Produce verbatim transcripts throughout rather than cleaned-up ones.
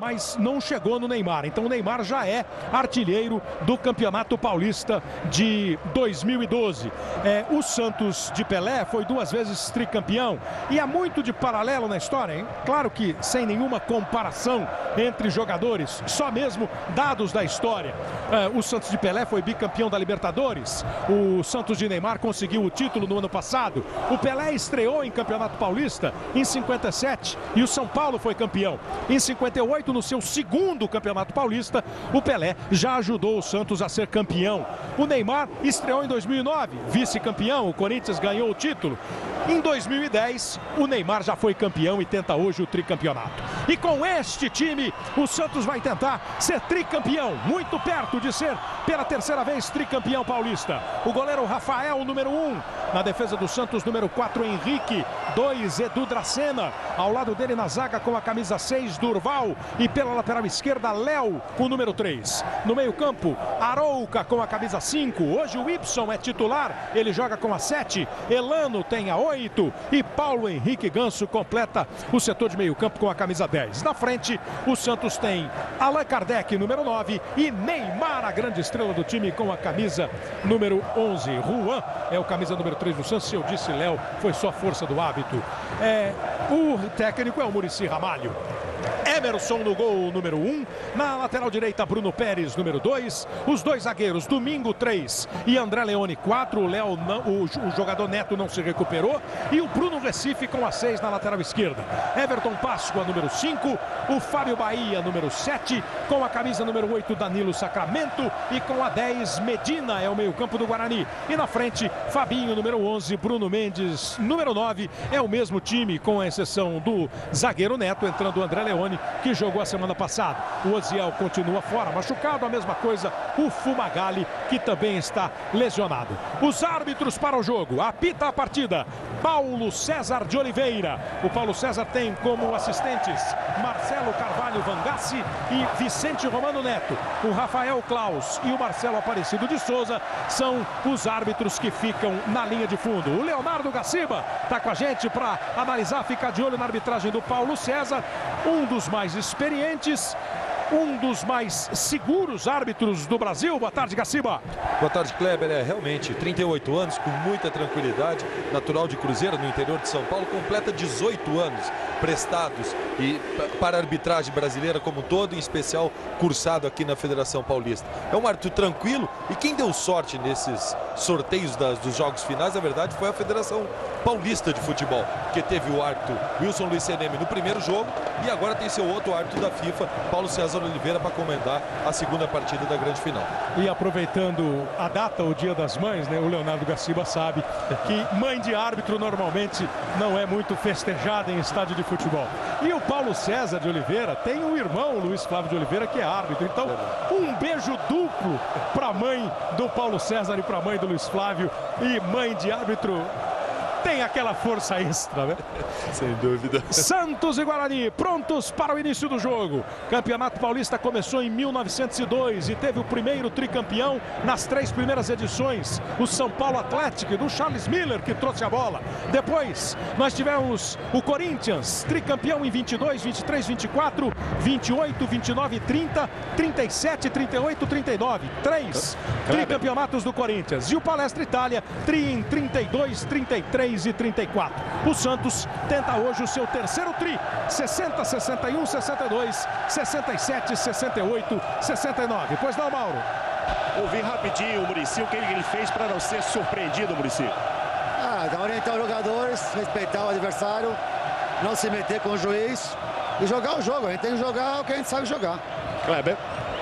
mas não chegou no Neymar. Então o Neymar já é artilheiro do Campeonato Paulista de dois mil e doze. É, o Santos de Pelé foi duas vezes tricampeão e há muito de paralelo na história, hein? Claro que sem nenhuma comparação entre jogadores, só mesmo dados da história. É, o Santos de Pelé foi bicampeão da Libertadores, o Santos de Neymar conseguiu o título no ano passado, o Pelé estreou em Campeonato Paulista em cinquenta e sete e o São Paulo foi campeão. Em cinquenta e oito, no seu segundo Campeonato Paulista, o Pelé já ajudou o Santos a ser campeão. O Neymar estreou em dois mil e nove, vice-campeão, o Corinthians ganhou o título. Em dois mil e dez, o Neymar já foi campeão e tenta hoje o tricampeonato. E com este time, o Santos vai tentar ser tricampeão, muito perto de ser pela terceira vez tricampeão paulista. O goleiro Rafael, número um. Na defesa do Santos, número quatro, Henrique. dois, Edu Dracena. Ao lado dele na zaga com a camisa seis, Durval. E pela lateral esquerda, Léo, o número três. No meio campo, Arouca com a camisa cinco. Hoje o Y é titular, ele joga com a sete. Elano tem a oito. E Paulo Henrique Ganso completa o setor de meio campo com a camisa dez. Na frente, o Santos tem Allan Kardec, número nove. E Neymar, a grande estrela do time, com a camisa número onze. Juan é o camisa número três do Santos. Se eu disse Léo, foi só força do hábito. É, o técnico é o Muricy Ramalho. Emerson no gol, número um. Na lateral direita, Bruno Pérez, número dois. Os dois zagueiros, Domingo, três. E André Leone, quatro. O Léo, o, o jogador Neto não se recuperou. E o Bruno Recife com a seis na lateral esquerda. Everton Páscoa, número cinco. O Fábio Bahia, número sete. Com a camisa número oito, Danilo Sacramento. E com a dez, Medina, é o meio-campo do Guarani. E na frente, Fabinho, número onze. Bruno Mendes, número nove. É o mesmo time, com a exceção do zagueiro Neto, entrando o André Leone, que jogou a semana passada. O Oziel continua fora, machucado. A mesma coisa o Fumagalli, que também está lesionado. Os árbitros para o jogo. Apita a partida Paulo César de Oliveira. O Paulo César tem como assistentes Marcelo Carvalho Vangassi e Vicente Romano Neto. O Rafael Klaus e o Marcelo Aparecido de Souza são os árbitros que ficam na linha de fundo. O Leonardo Gaciba está com a gente para analisar, ficar de olho na arbitragem do Paulo César, um dos mais experientes, um dos mais seguros árbitros do Brasil. Boa tarde, Gaciba. Boa tarde, Kleber. É realmente trinta e oito anos, com muita tranquilidade, natural de Cruzeiro, no interior de São Paulo, completa dezoito anos prestados e para a arbitragem brasileira como um todo, em especial cursado aqui na Federação Paulista. É um árbitro tranquilo e quem deu sorte nesses sorteios das, dos jogos finais, na verdade, foi a Federação Paulista de Futebol, que teve o árbitro Wilson Luiz Seneme no primeiro jogo e agora tem seu outro árbitro da FIFA, Paulo César Oliveira, para comandar a segunda partida da grande final. E aproveitando a data, o Dia das Mães, né, o Leonardo Gaciba sabe que mãe de árbitro normalmente não é muito festejada em estádio de futebol. E o Paulo César de Oliveira tem um irmão, Luiz Flávio de Oliveira, que é árbitro. Então, um beijo duplo para a mãe do Paulo César e para a mãe do Luiz Flávio. E mãe de árbitro tem aquela força extra, né? Sem dúvida. Santos e Guarani prontos para o início do jogo. Campeonato Paulista começou em mil novecentos e dois e teve o primeiro tricampeão nas três primeiras edições, o São Paulo Atlético, do Charles Miller, que trouxe a bola. Depois nós tivemos o Corinthians, tricampeão em vinte e dois, vinte e três, vinte e quatro, vinte e oito, vinte e nove, trinta, trinta e sete, trinta e oito, trinta e nove. Três tricampeonatos do Corinthians. E o Palestra Itália, tri em trinta e dois, trinta e três e trinta e quatro. O Santos tenta hoje o seu terceiro tri, sessenta, sessenta e um, sessenta e dois, sessenta e sete, sessenta e oito, sessenta e nove. Pois não, Mauro? Ouvi rapidinho o Muricy, o que ele fez para não ser surpreendido, Muricy? Ah, orientar os jogadores, respeitar o adversário, não se meter com o juiz e jogar o jogo. A gente tem que jogar o que a gente sabe jogar. Kleber.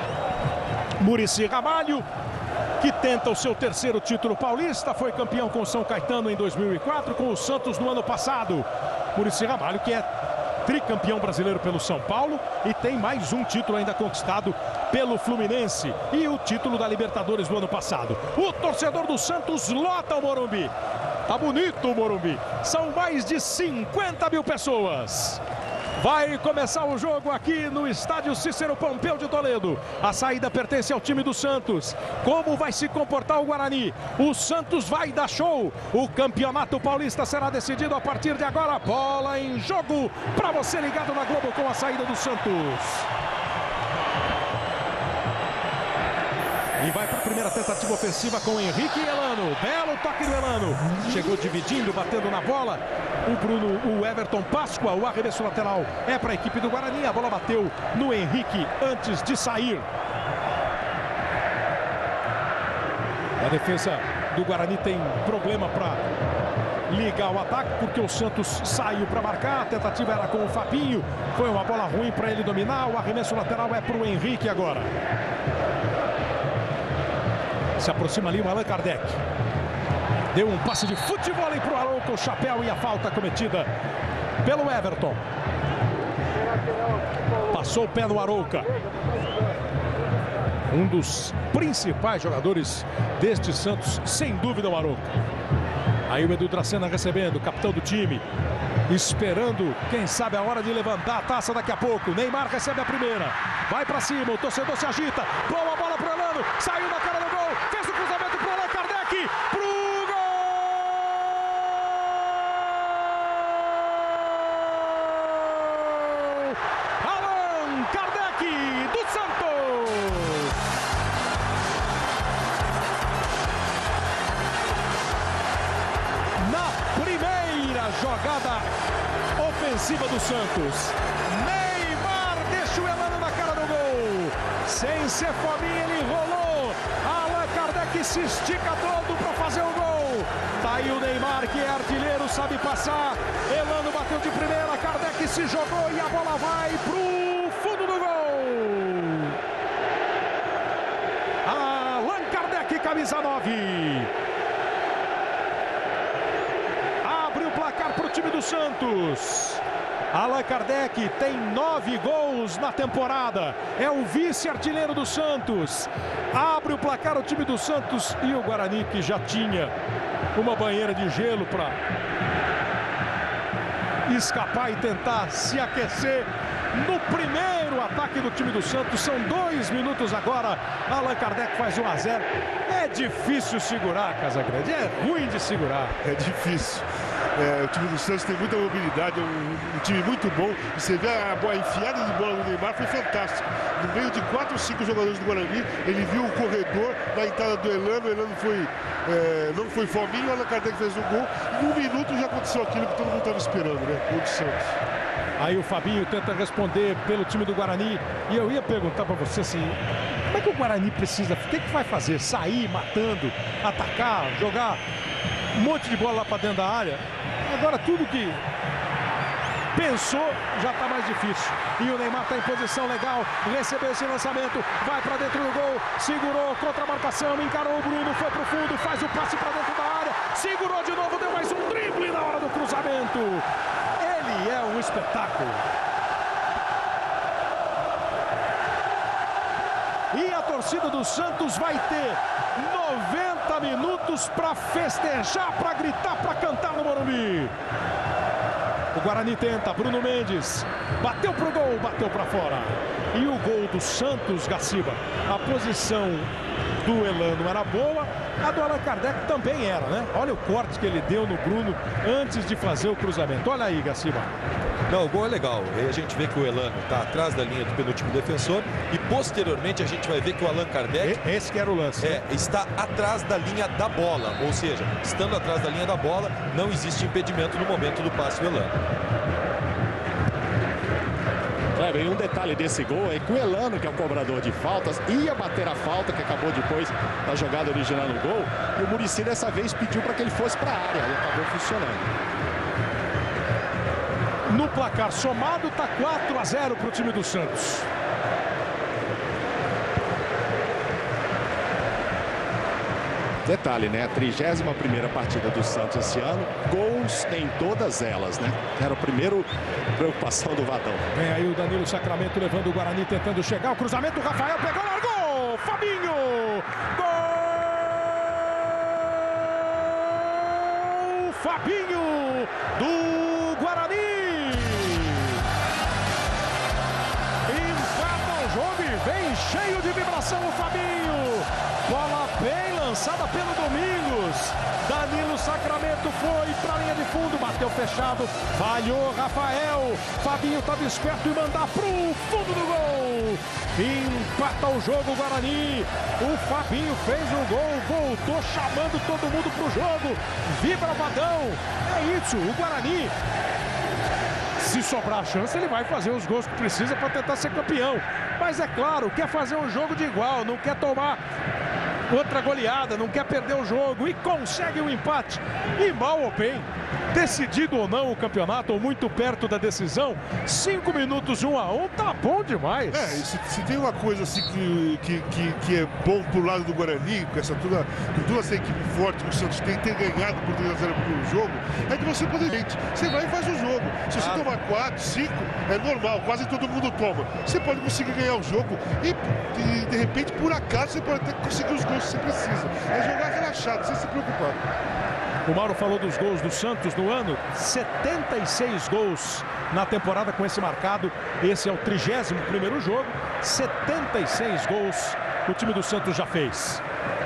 Muricy Ramalho, que tenta o seu terceiro título paulista, foi campeão com o São Caetano em dois mil e quatro, com o Santos no ano passado. Muricy Ramalho, que é tricampeão brasileiro pelo São Paulo e tem mais um título ainda conquistado pelo Fluminense e o título da Libertadores do ano passado. O torcedor do Santos lota o Morumbi. Tá bonito o Morumbi. São mais de cinquenta mil pessoas. Vai começar o jogo aqui no estádio Cícero Pompeu de Toledo. A saída pertence ao time do Santos. Como vai se comportar o Guarani? O Santos vai dar show. O Campeonato Paulista será decidido a partir de agora. Bola em jogo para você ligado na Globo com a saída do Santos. E vai para a primeira tentativa ofensiva com Henrique e Elano. Belo toque do Elano. Chegou dividindo, batendo na bola. O Bruno, o Everton Páscoa, o arremesso lateral é para a equipe do Guarani. A bola bateu no Henrique antes de sair. A defesa do Guarani tem problema para ligar o ataque, porque o Santos saiu para marcar. A tentativa era com o Fabinho. Foi uma bola ruim para ele dominar. O arremesso lateral é para o Henrique agora. Se aproxima ali o Allan Kardec. Deu um passe de futebol para o Arouca, o chapéu e a falta cometida pelo Everton. Passou o pé no Arouca. Um dos principais jogadores deste Santos, sem dúvida, o Arouca. Aí o Edu Dracena recebendo, capitão do time. Esperando, quem sabe, a hora de levantar a taça daqui a pouco. Neymar recebe a primeira. Vai para cima, o torcedor se agita. Boa bola para o Elano. Saiu na cara do gol. Fez o cruzamento para o Allan Kardec. Pro gol! Allan Kardec do Santos. Na primeira jogada ofensiva do Santos, Neymar deixa o Elano na cara do gol. Sem ser fominha, ele enrolou. Allan Kardec se estica todo para fazer o gol. Tá aí o Neymar, que é artilheiro, sabe passar. Elano bateu de primeira, Kardec se jogou e a bola vai pro fundo do gol. Allan Kardec, camisa nove. Abre o placar para o time do Santos. Allan Kardec tem nove gols na temporada. É o vice-artilheiro do Santos. Abre o placar o time do Santos. E o Guarani, que já tinha uma banheira de gelo para escapar e tentar se aquecer no primeiro ataque do time do Santos. São dois minutos agora. Allan Kardec faz um a zero. É difícil segurar, Casagrande. É ruim de segurar. É difícil. É, o time do Santos tem muita mobilidade, é um, um time muito bom. E você vê a, boa, a enfiada de bola do Neymar, foi fantástico. No meio de quatro ou cinco jogadores do Guarani, ele viu o corredor na entrada do Elano. O Elano foi, é, não foi fominho, o Allan Kardec fez o gol. Em um minuto já aconteceu aquilo que todo mundo estava esperando, né? O do Santos. Aí o Fabinho tenta responder pelo time do Guarani. E eu ia perguntar para você assim, como é que o Guarani precisa, o que, que vai fazer? Sair matando, atacar, jogar um monte de bola lá para dentro da área? Agora tudo que pensou já está mais difícil. E o Neymar está em posição legal, recebeu esse lançamento, vai para dentro do gol, segurou contra a marcação, encarou o Bruno, foi para o fundo, faz o passe para dentro da área, segurou de novo, deu mais um drible na hora do cruzamento. Ele é um espetáculo. E a torcida do Santos vai ter noventa minutos para festejar, para gritar, para cantar no Morumbi. O Guarani tenta, Bruno Mendes bateu pro gol, bateu para fora. E o gol do Santos, Gaciba, a posição do Elano era boa, a do Allan Kardec também era, né? Olha o corte que ele deu no Bruno antes de fazer o cruzamento. Olha aí, Gaciba. Não, o gol é legal. Aí a gente vê que o Elano está atrás da linha do penúltimo defensor e posteriormente a gente vai ver que o Allan Kardec... Esse que era o lance. É, está atrás da linha da bola, ou seja, estando atrás da linha da bola, não existe impedimento no momento do passe do Elano. É, bem, um detalhe desse gol é que o Elano, que é o cobrador de faltas, ia bater a falta que acabou depois da jogada original no gol, e o Muricy dessa vez pediu para que ele fosse para a área e acabou funcionando. No placar somado está quatro a zero para o time do Santos. Detalhe, né? A trigésima primeira partida do Santos esse ano, gols em todas elas, né? Era a primeira preocupação do Vadão. Vem aí o Danilo Sacramento levando o Guarani, tentando chegar. O cruzamento, o Rafael pegou, largou! Fabinho! Gol! Fabinho do Guarani! Empata o jogo e vem cheio de vibração o Fabinho! Bola bem lançada pelo Domingos. Danilo Sacramento foi para a linha de fundo, bateu fechado, falhou Rafael. Fabinho estava esperto e mandar para o fundo do gol. Empate. empata o jogo o Guarani. O Fabinho fez o gol, voltou chamando todo mundo pro jogo. Vibra o Vadão. É isso, o Guarani, se sobrar a chance, ele vai fazer os gols que precisa para tentar ser campeão. Mas é claro, quer fazer um jogo de igual, não quer tomar outra goleada, não quer perder o jogo e consegue o empate. E mal ou bem, decidido ou não o campeonato, ou muito perto da decisão, cinco minutos, um a um, tá bom demais. É, e se, se tem uma coisa assim que, que, que, que é bom pro lado do Guarani, com essa toda, com toda essa equipe forte que o Santos tem, ter ganhado por dois a zero no jogo, é que você poder, gente, você vai e faz o jogo. Se você tomar quatro, cinco, é normal, quase todo mundo toma. Você pode conseguir ganhar o jogo e, e de repente, por acaso, você pode até conseguir os gols que você precisa. É jogar relaxado, sem se preocupar. O Mauro falou dos gols do Santos no ano, setenta e seis gols na temporada com esse marcado. Esse é o trigésimo primeiro jogo, setenta e seis gols o time do Santos já fez.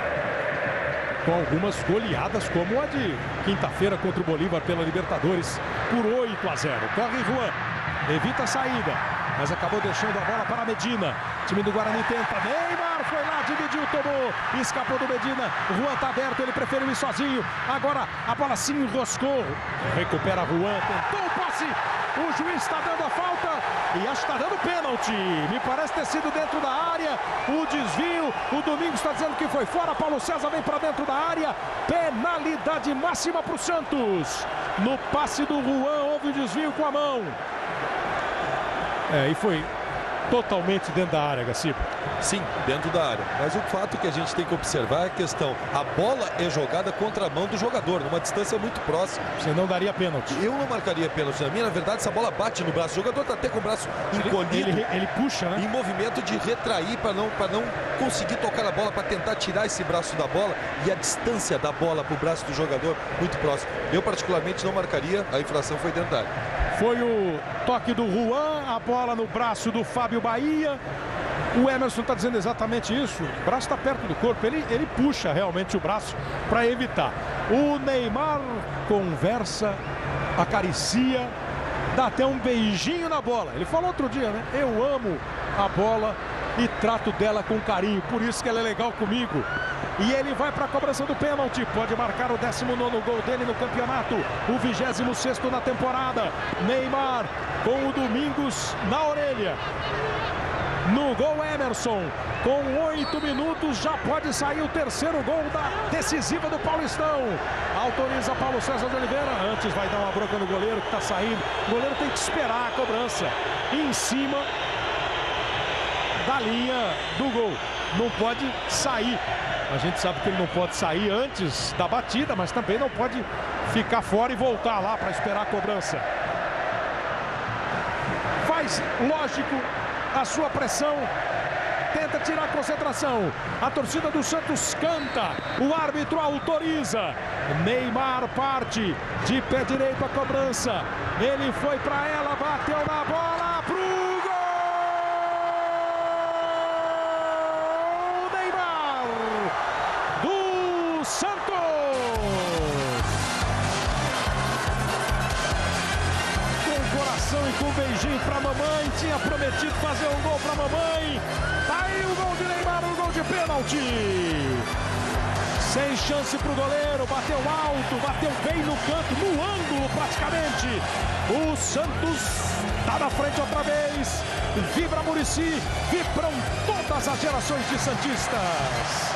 Com algumas goleadas, como a de quinta-feira contra o Bolívar pela Libertadores, por oito a zero. Corre Juan, evita a saída, mas acabou deixando a bola para Medina. O time do Guarani tenta, Neymar foi lá, dividiu, tomou, escapou do Medina. O Juan está aberto, ele preferiu ir sozinho. Agora a bola se enroscou. Recupera Juan, tentou o passe. O juiz está dando a falta e acho que está dando pênalti. Me parece ter sido dentro da área. O desvio, o Domingos está dizendo que foi fora. Paulo César vem para dentro da área. Penalidade máxima para o Santos. No passe do Juan houve o desvio com a mão. É, e foi totalmente dentro da área, Gaciba. Sim, dentro da área. Mas o fato que a gente tem que observar é a questão. A bola é jogada contra a mão do jogador, numa distância muito próxima. Você não daria pênalti. Eu não marcaria pênalti. Na minha, na verdade, essa bola bate no braço. O jogador está até com o braço encolhido. Ele, ele, ele puxa, né? Em movimento de retrair para não, para não conseguir tocar a bola, para tentar tirar esse braço da bola. E a distância da bola para o braço do jogador muito próximo. Eu, particularmente, não marcaria. A infração foi dentro da área. Foi o toque do Juan, a bola no braço do Fábio Bahia. O Emerson está dizendo exatamente isso. O braço está perto do corpo, ele, ele puxa realmente o braço para evitar. O Neymar conversa, acaricia, dá até um beijinho na bola. Ele falou outro dia, né? Eu amo a bola e trato dela com carinho, por isso que ela é legal comigo. E ele vai para a cobrança do pênalti, pode marcar o décimo nono gol dele no campeonato, o vigésimo sexto na temporada. Neymar com o Domingos na orelha. No gol Emerson, com oito minutos já pode sair o terceiro gol da decisiva do Paulistão. Autoriza Paulo César de Oliveira, antes vai dar uma bronca no goleiro que está saindo. O goleiro tem que esperar a cobrança em cima da linha do gol, não pode sair. A gente sabe que ele não pode sair antes da batida, mas também não pode ficar fora e voltar lá para esperar a cobrança. Faz, lógico, a sua pressão, tenta tirar a concentração. A torcida do Santos canta, o árbitro autoriza. Neymar parte de pé direito a cobrança. Ele foi para ela, bateu na bola pro gol! Neymar do Santos! Com coração e com beijinho pra mamãe, tinha prometido fazer um gol pra mamãe. Tá aí o gol de Neymar, o gol de pênalti. Sem chance pro goleiro, bateu alto, bateu bem no canto, no ângulo praticamente. O Santos tá na frente outra vez. Vibra Muricy, vibram todas as gerações de santistas.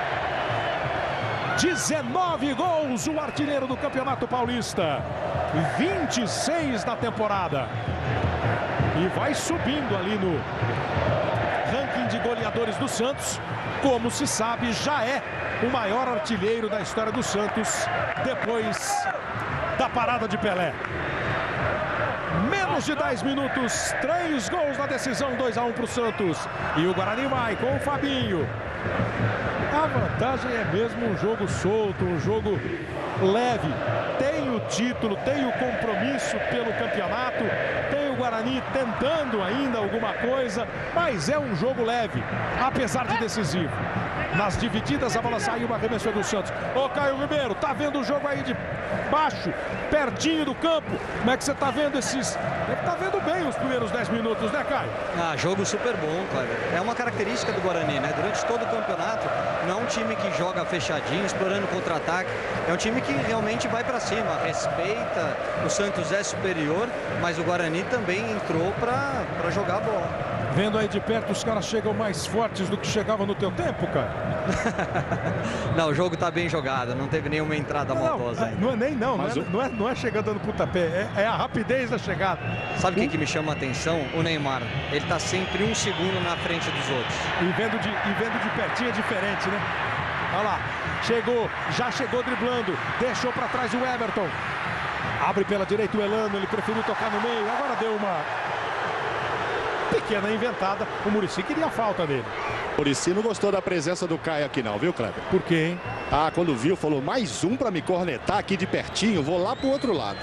dezenove gols, o artilheiro do Campeonato Paulista. vinte e seis na temporada. E vai subindo ali no ranking de goleadores do Santos. Como se sabe, já é o maior artilheiro da história do Santos, depois da parada de Pelé. Menos de dez minutos, três gols na decisão, dois a um para o Santos. E o Guarani vai com o Fabinho. A vantagem é mesmo um jogo solto, um jogo leve. Tem o título, tem o compromisso pelo campeonato, tem o Guarani tentando ainda alguma coisa, mas é um jogo leve, apesar de decisivo. Nas divididas, a bola saiu, uma arremesso do Santos. Ô Caio Ribeiro, tá vendo o jogo aí de baixo, pertinho do campo? Como é que você tá vendo esses Deve estar vendo bem os primeiros dez minutos, né, Caio? Ah, jogo super bom, Cleber. É uma característica do Guarani, né? Durante todo o campeonato, não é um time que joga fechadinho, explorando contra-ataque. É um time que realmente vai para cima, respeita. O Santos é superior, mas o Guarani também entrou para jogar a bola. Vendo aí de perto, os caras chegam mais fortes do que chegavam no teu tempo, cara? Não, o jogo tá bem jogado, não teve nenhuma entrada não, maldosa. Não, não é nem não, não é, não, é, não é chegando dando pontapé, é, é a rapidez da chegada. Sabe o que, que me chama a atenção? O Neymar, ele tá sempre um segundo na frente dos outros. E vendo de, e vendo de pertinho é diferente, né? Olha lá, chegou, já chegou driblando, deixou para trás o Everton. Abre pela direita o Elano, ele preferiu tocar no meio, agora deu uma pequena inventada. O Muricy queria a falta dele. O Muricy não gostou da presença do Caio aqui não, viu, Kleber? Por quê, hein? Ah, quando viu, falou, mais um para me cornetar aqui de pertinho, vou lá pro outro lado.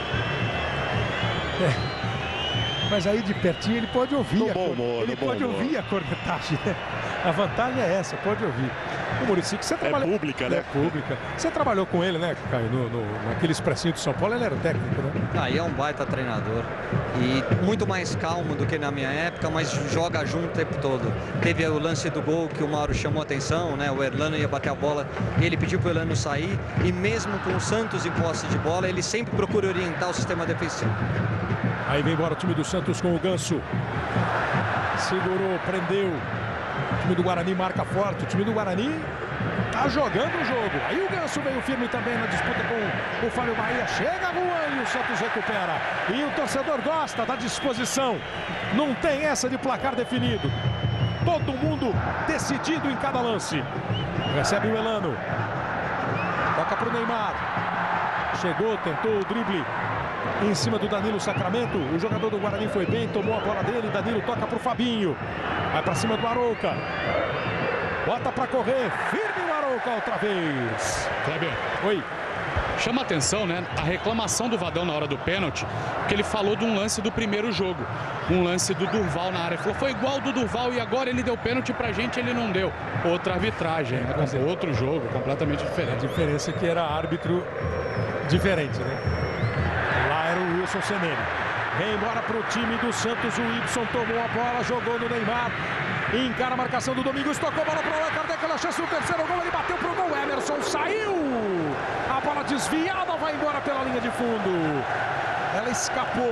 É. Mas aí de pertinho ele pode ouvir. No a bom humor, ele no bom pode humor. ouvir a cornetagem, né? A vantagem é essa, pode ouvir. O Muricy, que você trabalha... É pública, né? É pública. Você trabalhou com ele, né, Caio? No, no, naquele expressinho de São Paulo, ele era o técnico, né? Aí é um baita treinador. E muito mais calmo do que na minha época, mas joga junto o tempo todo. Teve o lance do gol que o Mauro chamou a atenção, né? O Erlano ia bater a bola, ele pediu para o Erlano sair. E mesmo com o Santos em posse de bola, ele sempre procura orientar o sistema defensivo. Aí vem embora o time do Santos com o Ganso. Segurou, prendeu. O time do Guarani marca forte. O time do Guarani tá jogando o jogo. Aí o Ganso veio firme também na disputa com o Fábio Bahia. Chega a Juan e o Santos recupera. E o torcedor gosta da disposição. Não tem essa de placar definido. Todo mundo decidido em cada lance. Recebe o Elano. Toca pro Neymar. Chegou, tentou o drible em cima do Danilo Sacramento. O jogador do Guarani foi bem, tomou a bola dele. Danilo toca pro Fabinho. Vai pra cima do Arouca. Bota pra correr. Firme o Arouca outra vez. Kleber. Oi. Chama atenção, né? A reclamação do Vadão na hora do pênalti, que ele falou de um lance do primeiro jogo. Um lance do Durval na área. Ele falou, foi igual do Durval e agora ele deu pênalti pra gente, ele não deu. Outra arbitragem, né? Outro jogo, completamente diferente. A diferença é que era árbitro diferente, né? Lá era o Wilson Senene. Vem embora pro time do Santos. O Ibson tomou a bola, jogou no Neymar. Encara a marcação do Domingos, tocou a bola pro Allan Kardec, aquela chance do terceiro gol, ele bateu pro gol, Emerson saiu! A bola desviada vai embora pela linha de fundo. Ela escapou.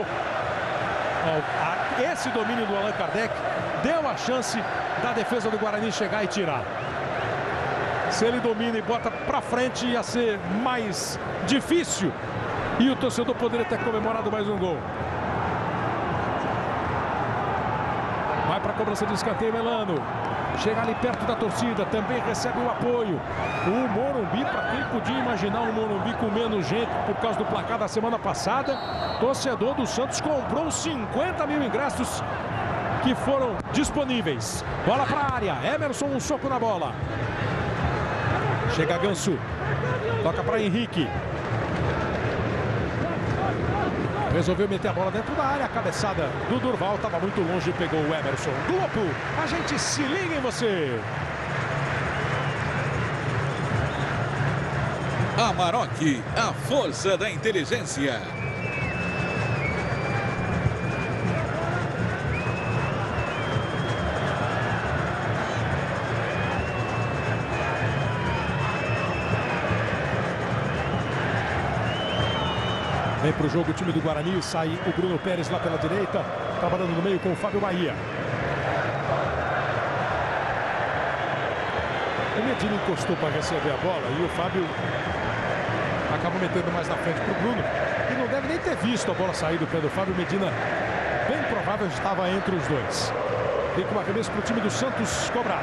Esse domínio do Allan Kardec deu a chance da defesa do Guarani chegar e tirar. Se ele domina e bota pra frente, ia ser mais difícil. E o torcedor poderia ter comemorado mais um gol. Vai para a cobrança de escanteio, Elano. Chega ali perto da torcida, também recebe o apoio. O Morumbi, para quem podia imaginar um Morumbi com menos gente por causa do placar da semana passada, torcedor do Santos comprou cinquenta mil ingressos que foram disponíveis. Bola para a área, Emerson, um soco na bola. Chega Ganso, toca para Henrique. Resolveu meter a bola dentro da área. A cabeçada do Durval estava muito longe e pegou o Emerson. Globo, a gente se liga em você. Amarok, a força da inteligência. Vem para o jogo o time do Guarani, sai o Bruno Pérez lá pela direita, trabalhando no meio com o Fábio Bahia. O Medina encostou para receber a bola e o Fábio acabou metendo mais na frente para o Bruno. E não deve nem ter visto a bola sair do pé do Fábio. Medina, bem provável, estava entre os dois. Tem que uma cabeça para o time do Santos cobrar.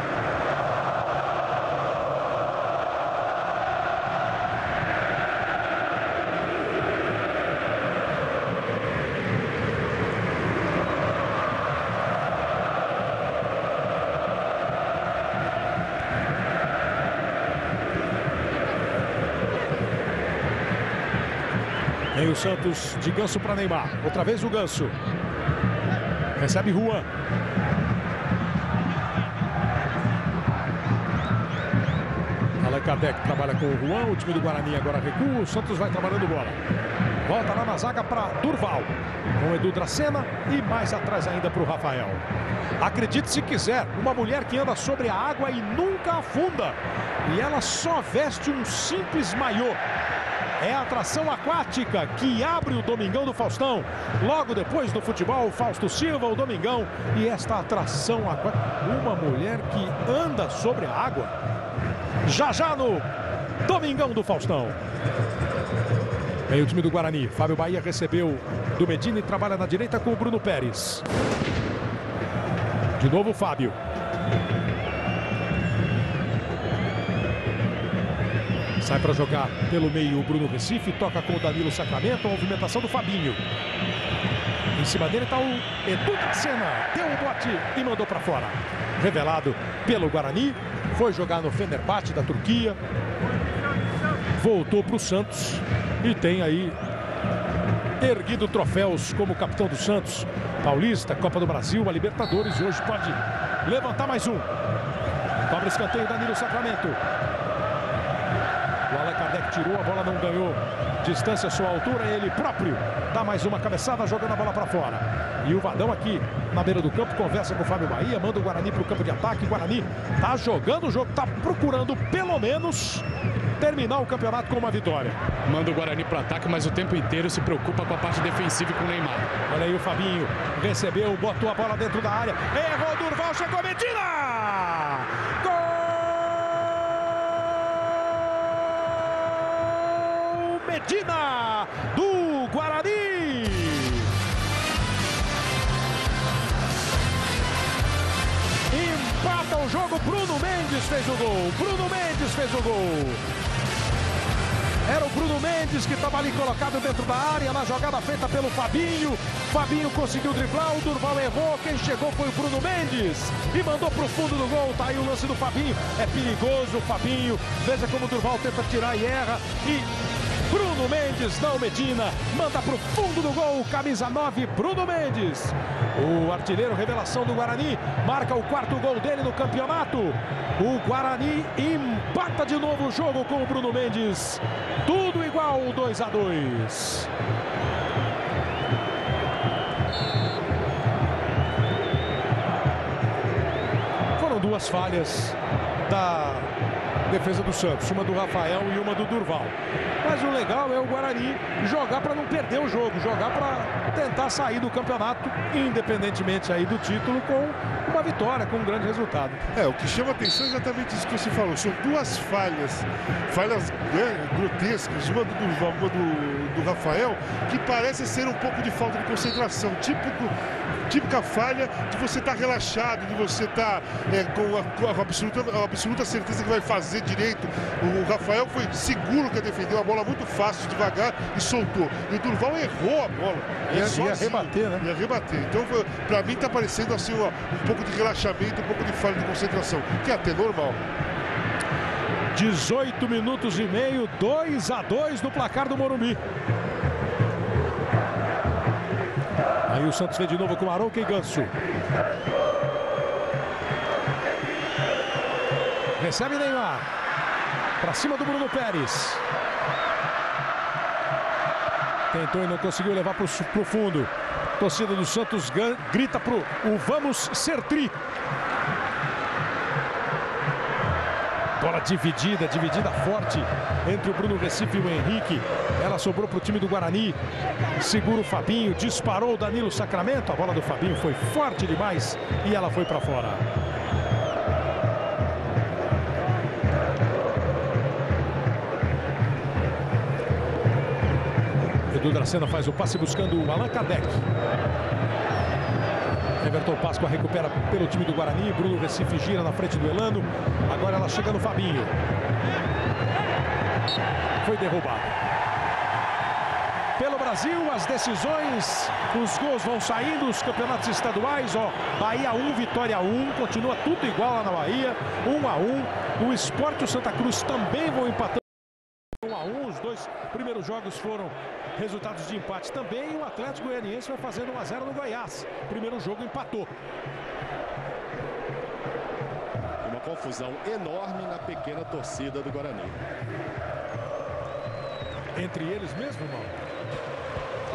Vem o Santos de Ganso para Neymar. Outra vez o Ganso. Recebe Juan. Allan Kardec trabalha com o Juan. O time do Guarani agora recua. O Santos vai trabalhando bola. Volta lá na zaga para Durval. Com Edu Dracena e mais atrás ainda para o Rafael. Acredite se quiser, uma mulher que anda sobre a água e nunca afunda. E ela só veste um simples maiô. É a atração aquática que abre o Domingão do Faustão. Logo depois do futebol, Fausto Silva, o Domingão. E esta atração aquática, uma mulher que anda sobre a água. Já já no Domingão do Faustão. Vem o time do Guarani. Fábio Bahia recebeu do Medina e trabalha na direita com o Bruno Pérez. De novo o Fábio. Sai para jogar pelo meio o Bruno Recife. Toca com o Danilo Sacramento. A movimentação do Fabinho. Em cima dele está o Edu Dracena. Deu um bote e mandou para fora. Revelado pelo Guarani. Foi jogar no Fenerbahçe da Turquia. Voltou para o Santos. E tem aí erguido troféus como capitão do Santos. Paulista, Copa do Brasil, a Libertadores. Hoje pode levantar mais um. Cobra escanteio, Danilo Sacramento. O Allan Kardec tirou, a bola não ganhou distância à sua altura. Ele próprio dá mais uma cabeçada, jogando a bola para fora. E o Vadão aqui na beira do campo conversa com o Fábio Bahia, manda o Guarani para o campo de ataque. O Guarani tá jogando o jogo, tá procurando pelo menos terminar o campeonato com uma vitória. Manda o Guarani para o ataque, mas o tempo inteiro se preocupa com a parte defensiva e com o Neymar. Olha aí o Fabinho, recebeu, botou a bola dentro da área. Errou o Durval, chegou a Medina! Gol! Medina do Guarani! Empata o jogo, Bruno Mendes fez o gol. Bruno Mendes fez o gol. Era o Bruno Mendes que estava ali colocado dentro da área, na jogada feita pelo Fabinho. Fabinho conseguiu driblar, o Durval errou, quem chegou foi o Bruno Mendes e mandou para o fundo do gol. Tá aí o lance do Fabinho, é perigoso o Fabinho, veja como o Durval tenta tirar e erra. E Bruno Mendes, não Medina, manda para o fundo do gol, camisa nove, Bruno Mendes. O artilheiro, revelação do Guarani, marca o quarto gol dele no campeonato. O Guarani empata de novo o jogo com o Bruno Mendes. Tudo igual, dois a dois. Foram duas falhas da defesa do Santos, uma do Rafael e uma do Durval. Mas o legal é o Guarani jogar para não perder o jogo, jogar para tentar sair do campeonato, independentemente aí do título, com uma vitória, com um grande resultado. É, o que chama atenção é exatamente isso que você falou. São duas falhas, falhas né, grotescas, uma do Durval, uma do, do Rafael, que parece ser um pouco de falta de concentração, típico, típica falha de você estar tá relaxado, de você estar tá, é, com, a, com a, absoluta, a absoluta certeza que vai fazer direito. O Rafael foi seguro que defendeu a bola muito fácil, devagar e soltou. E o Durval errou a bola. Ia, ia rebater, né? Ia rebater. Então, para mim, tá parecendo assim ó, um pouco de relaxamento, um pouco de falha de concentração, que é até normal. dezoito minutos e meio, dois a dois no placar do Morumbi. Aí o Santos vem de novo com Arouca e Ganso. Recebe Neymar. Para cima do Bruno Pérez. Tentou e não conseguiu levar para o fundo. A torcida do Santos grita para o Vamos Ser Tri. Bola dividida, dividida forte entre o Bruno Recife e o Henrique. Ela sobrou para o time do Guarani. Segura o Fabinho, disparou o Danilo Sacramento. A bola do Fabinho foi forte demais e ela foi para fora. Edu Dracena faz o passe buscando o Allan Kardec. Everton Páscoa recupera pelo time do Guarani. Bruno Recife gira na frente do Elano. Agora ela chega no Fabinho. Foi derrubado. Pelo Brasil, as decisões, os gols vão saindo, os campeonatos estaduais, ó, Bahia um, Vitória um, continua tudo igual lá na Bahia, um a um. O Sport e o Santa Cruz também vão empatando um a um. Os dois primeiros jogos foram resultados de empate também. E o Atlético Goianiense vai fazendo um a zero no Goiás. Primeiro jogo empatou. Uma confusão enorme na pequena torcida do Guarani. Entre eles mesmo, Mauro?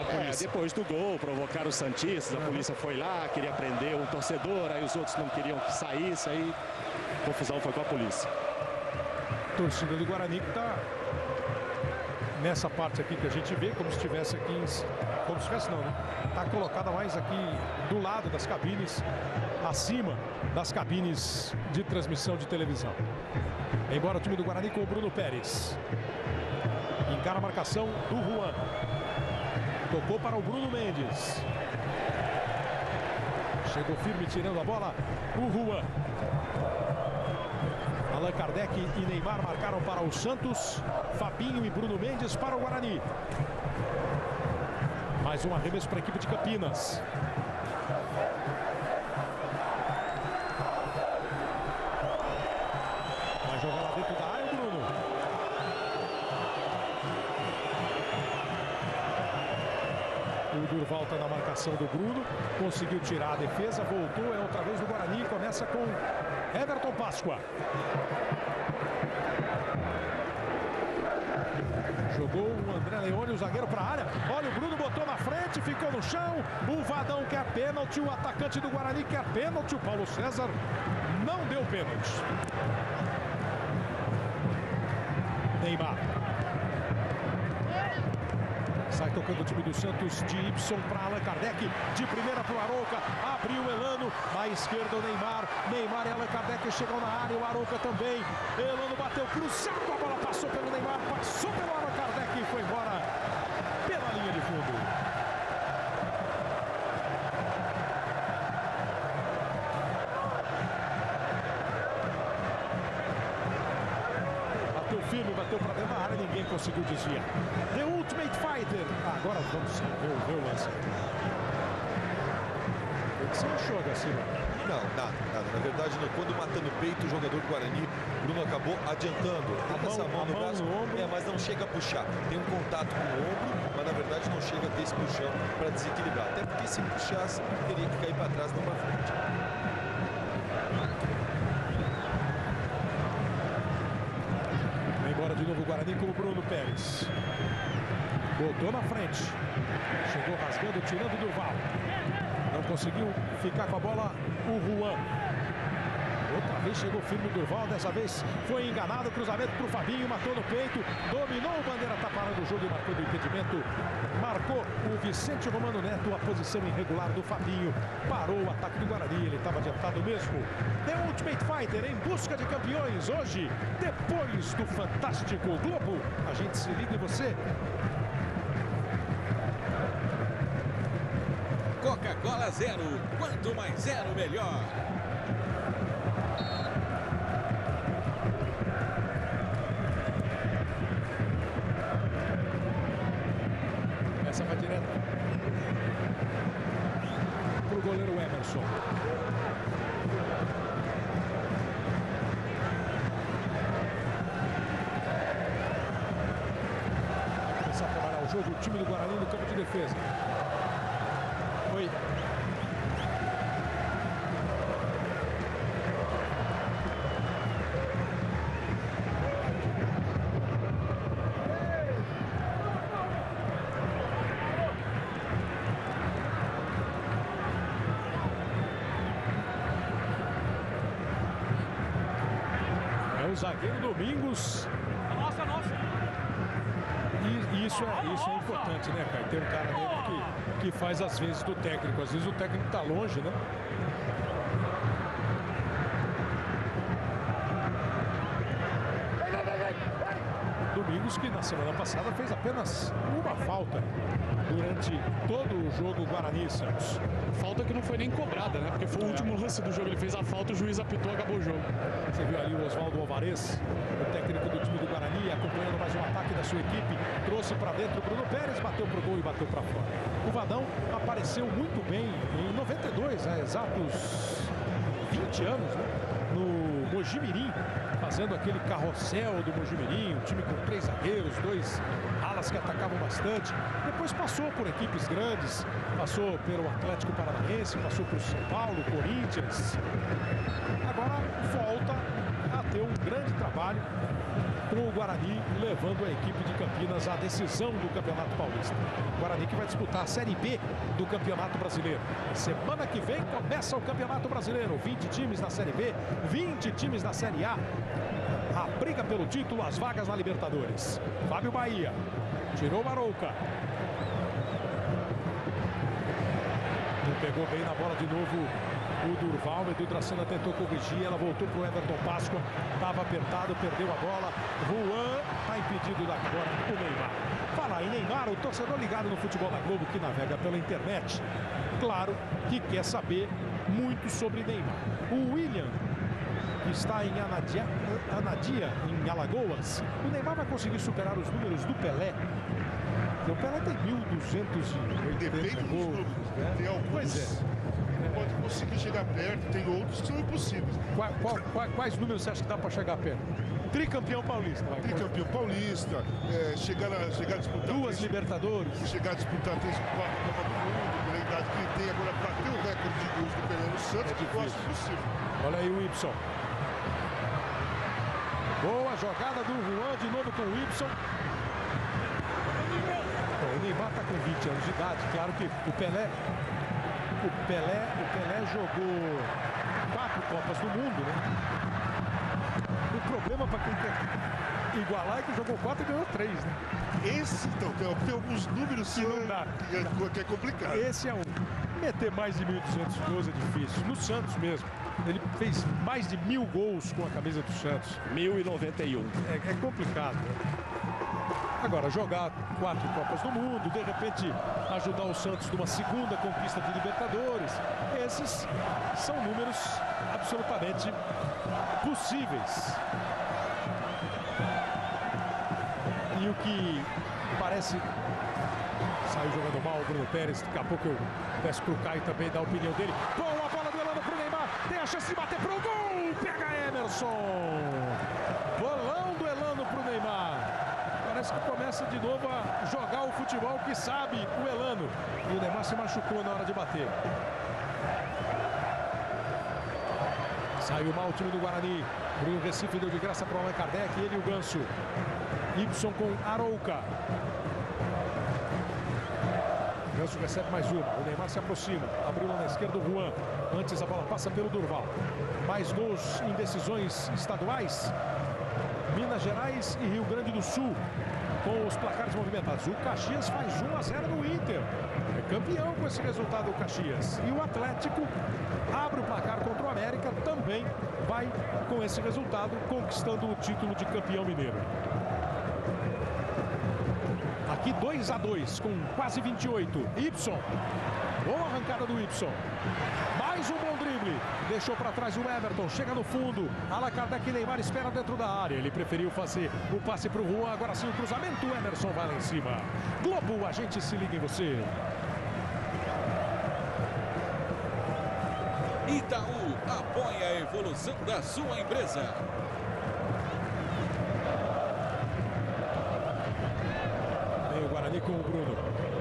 polícia. É, depois do gol, provocaram os santistas, a polícia foi lá, queria prender um torcedor, aí os outros não queriam que saísse, aí a confusão foi com a polícia. Torcida do Guarani que está nessa parte aqui que a gente vê, como se estivesse aqui, em, como se estivesse não, né? Está colocada mais aqui do lado das cabines, acima das cabines de transmissão de televisão. Embora o time do Guarani com o Bruno Pérez. Encara a marcação do Juan. Tocou para o Bruno Mendes. Chegou firme tirando a bola o Juan. Allan Kardec e Neymar marcaram para o Santos. Fabinho e Bruno Mendes para o Guarani. Mais um arremesso para a equipe de Campinas. Vai jogar lá dentro da área o Bruno. O Durval está na marcação do Bruno. Conseguiu tirar a defesa. Voltou. É outra vez do Guarani. Começa com Everton Páscoa. Jogou o André Leone, o zagueiro para a área. Olha, o Bruno botou na frente, ficou no chão. O Vadão quer pênalti, o atacante do Guarani quer pênalti. O Paulo César não deu pênalti. Neymar. Sai tocando o time do Santos de Y para Allan Kardec. De primeira para o Arouca. Abriu o Elano. À esquerda o Neymar. Neymar e Allan Kardec chegam na área. O Arouca também. Elano bateu cruzado. A bola passou pelo Neymar. Passou pelo Allan Kardec e foi embora pela linha de fundo. Bateu firme, bateu para dentro da área. Ninguém conseguiu desviar. The Ultimate Fighter. Ah, agora vamos ver, ver o lance. O que você achou, Garcia? Não, nada, nada. Na verdade, quando mata no peito o jogador do Guarani, Bruno acabou adiantando. Mata essa mão no braço, é, mas não chega a puxar. Tem um contato com o ombro, mas na verdade não chega a ter esse puxão para desequilibrar. Até porque se puxasse, teria que cair para trás, não para frente. Vem embora de novo o Guarani com o Bruno Pérez. Botou na frente. Chegou rasgando, tirando o Durval. Não conseguiu ficar com a bola o Juan. Outra vez chegou firme o Durval. Dessa vez foi enganado. Cruzamento para o Fabinho. Matou no peito. Dominou o Bandeira. Está parando o jogo e marcou do impedimento. Marcou o Vicente Romano Neto. A posição irregular do Fabinho. Parou o ataque do Guarani. Ele estava adiantado mesmo. The Ultimate Fighter em busca de campeões. Hoje, depois do Fantástico Globo. A gente se liga e você... Coca-Cola Zero. Quanto mais zero, melhor. Essa vai direto para o goleiro Emerson. Começar a trabalhar o jogo. O time do Guarani no campo de defesa. Foi. É o zagueiro Domingos. Nossa, nossa. E isso é, isso é importante, né, cara? Tem um cara dentro que, que faz às vezes do técnico. Às vezes o técnico tá longe, né? Domingos, que na semana passada fez apenas uma falta durante todo o jogo Guarani Santos. Falta que não foi nem cobrada, né? Porque foi o último lance do jogo. Ele fez a falta, o juiz apitou, acabou o jogo. Você viu ali o Oswaldo Alvarez, o técnico do time do Guarani, acompanhando mais um ataque da sua equipe. Trouxe para dentro o Bruno Pérez, bateu pro gol e bateu para fora. O Vadão apareceu muito bem em noventa e dois, há exatos vinte anos, né? No Mojimirim, fazendo aquele carrossel do Mojimirim, um time com três zagueiros, dois alas que atacavam bastante. Depois passou por equipes grandes, passou pelo Atlético Paranaense, passou por São Paulo, Corinthians. Agora volta a ter um grande trabalho com o Guarani levando a equipe de Campinas à decisão do Campeonato Paulista. O Guarani que vai disputar a Série B do Campeonato Brasileiro. Semana que vem começa o Campeonato Brasileiro. vinte times na Série B, vinte times na Série A. A briga pelo título, as vagas na Libertadores. Fábio Bahia tirou o Arouca. Não pegou bem na bola de novo o Durval. Edu Dracena tentou corrigir, ela voltou para o Everton Páscoa. Estava apertado, perdeu a bola. Juan está impedido da agora o Neymar. Fala em Neymar, o torcedor ligado no Futebol da Globo que navega pela internet, claro que quer saber muito sobre Neymar. O William, que está em Anadia, Anadia, em Alagoas, o Neymar vai conseguir superar os números do Pelé. O Pelé tem mil duzentos e oitenta gols. Né? Tem alguns. Pois é. Pode conseguir chegar perto, tem outros que são impossíveis. Qual, qual, qual, quais números você acha que dá para chegar perto? Tricampeão paulista. Vai. Tricampeão paulista, é, chegar, a, chegar a disputar... Duas três, Libertadores. Chegar a disputar três, quatro Copa do Mundo, pela idade que ele tem. Agora, para ter o recorde de gols do Pelé no Santos, é eu acho impossível. Olha aí o Ibson. Boa jogada do Juan, de novo com o Ibson. Bom, o Neymar está com vinte anos de idade. Claro que o Pelé... O Pelé, o Pelé jogou quatro Copas do Mundo, né? O problema para quem quer igualar é que jogou quatro e ganhou três, né? Esse, então, tem, tem alguns números que não dá, que é, que é complicado. Esse é um. Meter mais de mil e duzentos gols é difícil. No Santos mesmo. Ele fez mais de mil gols com a camisa do Santos. mil e noventa e um. É, é complicado, né? Agora, jogar quatro Copas do Mundo, de repente ajudar o Santos numa segunda conquista de Libertadores, esses são números absolutamente possíveis. E o que parece... Saiu jogando mal o Bruno Pérez, daqui a pouco eu peço pro Caio também dar a opinião dele. Boa a bola do Elano pro Neymar, tem a chance de bater pro gol, pega Emerson. Bolão do Elano pro Neymar. Parece que começa de novo a jogar o futebol que sabe o Elano. E o Neymar se machucou na hora de bater. Saiu mal o time do Guarani. Bruno Recife deu de graça para o Allan Kardec, ele e o Ganso. Ibson com Arouca. O Ganso recebe mais uma. O Neymar se aproxima. Abriu lá na esquerda o Juan. Antes a bola passa pelo Durval. Mais gols em decisões estaduais. Minas Gerais e Rio Grande do Sul com os placares movimentados. O Caxias faz um a zero no Inter. É campeão com esse resultado o Caxias. E o Atlético abre o placar contra o América. Também vai com esse resultado conquistando o título de campeão mineiro. Aqui dois a dois com quase vinte e oito. Ibson. Boa arrancada do Ibson. Mais um bom drible. Deixou para trás o Everton. Chega no fundo. Allan Kardec e Neymar espera dentro da área. Ele preferiu fazer o passe para o Juan. Agora sim o cruzamento. O Emerson vai lá em cima. Globo, a gente se liga em você. Itaú apoia a evolução da sua empresa. Vem o Guarani com o Bruno.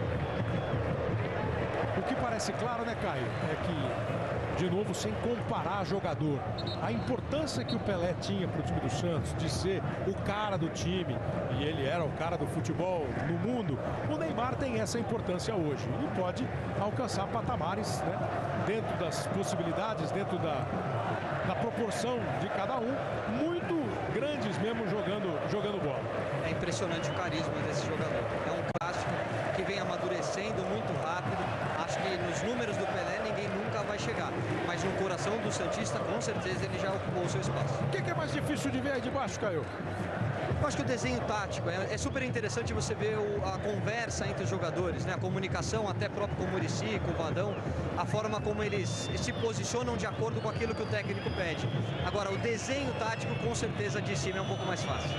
O que parece claro, né, Caio? É que, de novo, sem comparar jogador, a importância que o Pelé tinha para o time do Santos, de ser o cara do time, e ele era o cara do futebol no mundo, o Neymar tem essa importância hoje. E pode alcançar patamares, né, dentro das possibilidades, dentro da, da proporção de cada um, muito grandes mesmo jogando, jogando bola. É impressionante o carisma desse jogador. É um clássico que vem amadurecendo muito rápido. Acho que nos números do Pelé ninguém nunca vai chegar. Mas no coração do santista, com certeza, ele já ocupou o seu espaço. O que, que é mais difícil de ver aí de baixo, Caio? Eu acho que o desenho tático, é, é super interessante você ver o, a conversa entre os jogadores, né? A comunicação até próprio com o Muricy, com o Vadão, a forma como eles se posicionam de acordo com aquilo que o técnico pede. Agora, o desenho tático, com certeza, de cima é um pouco mais fácil.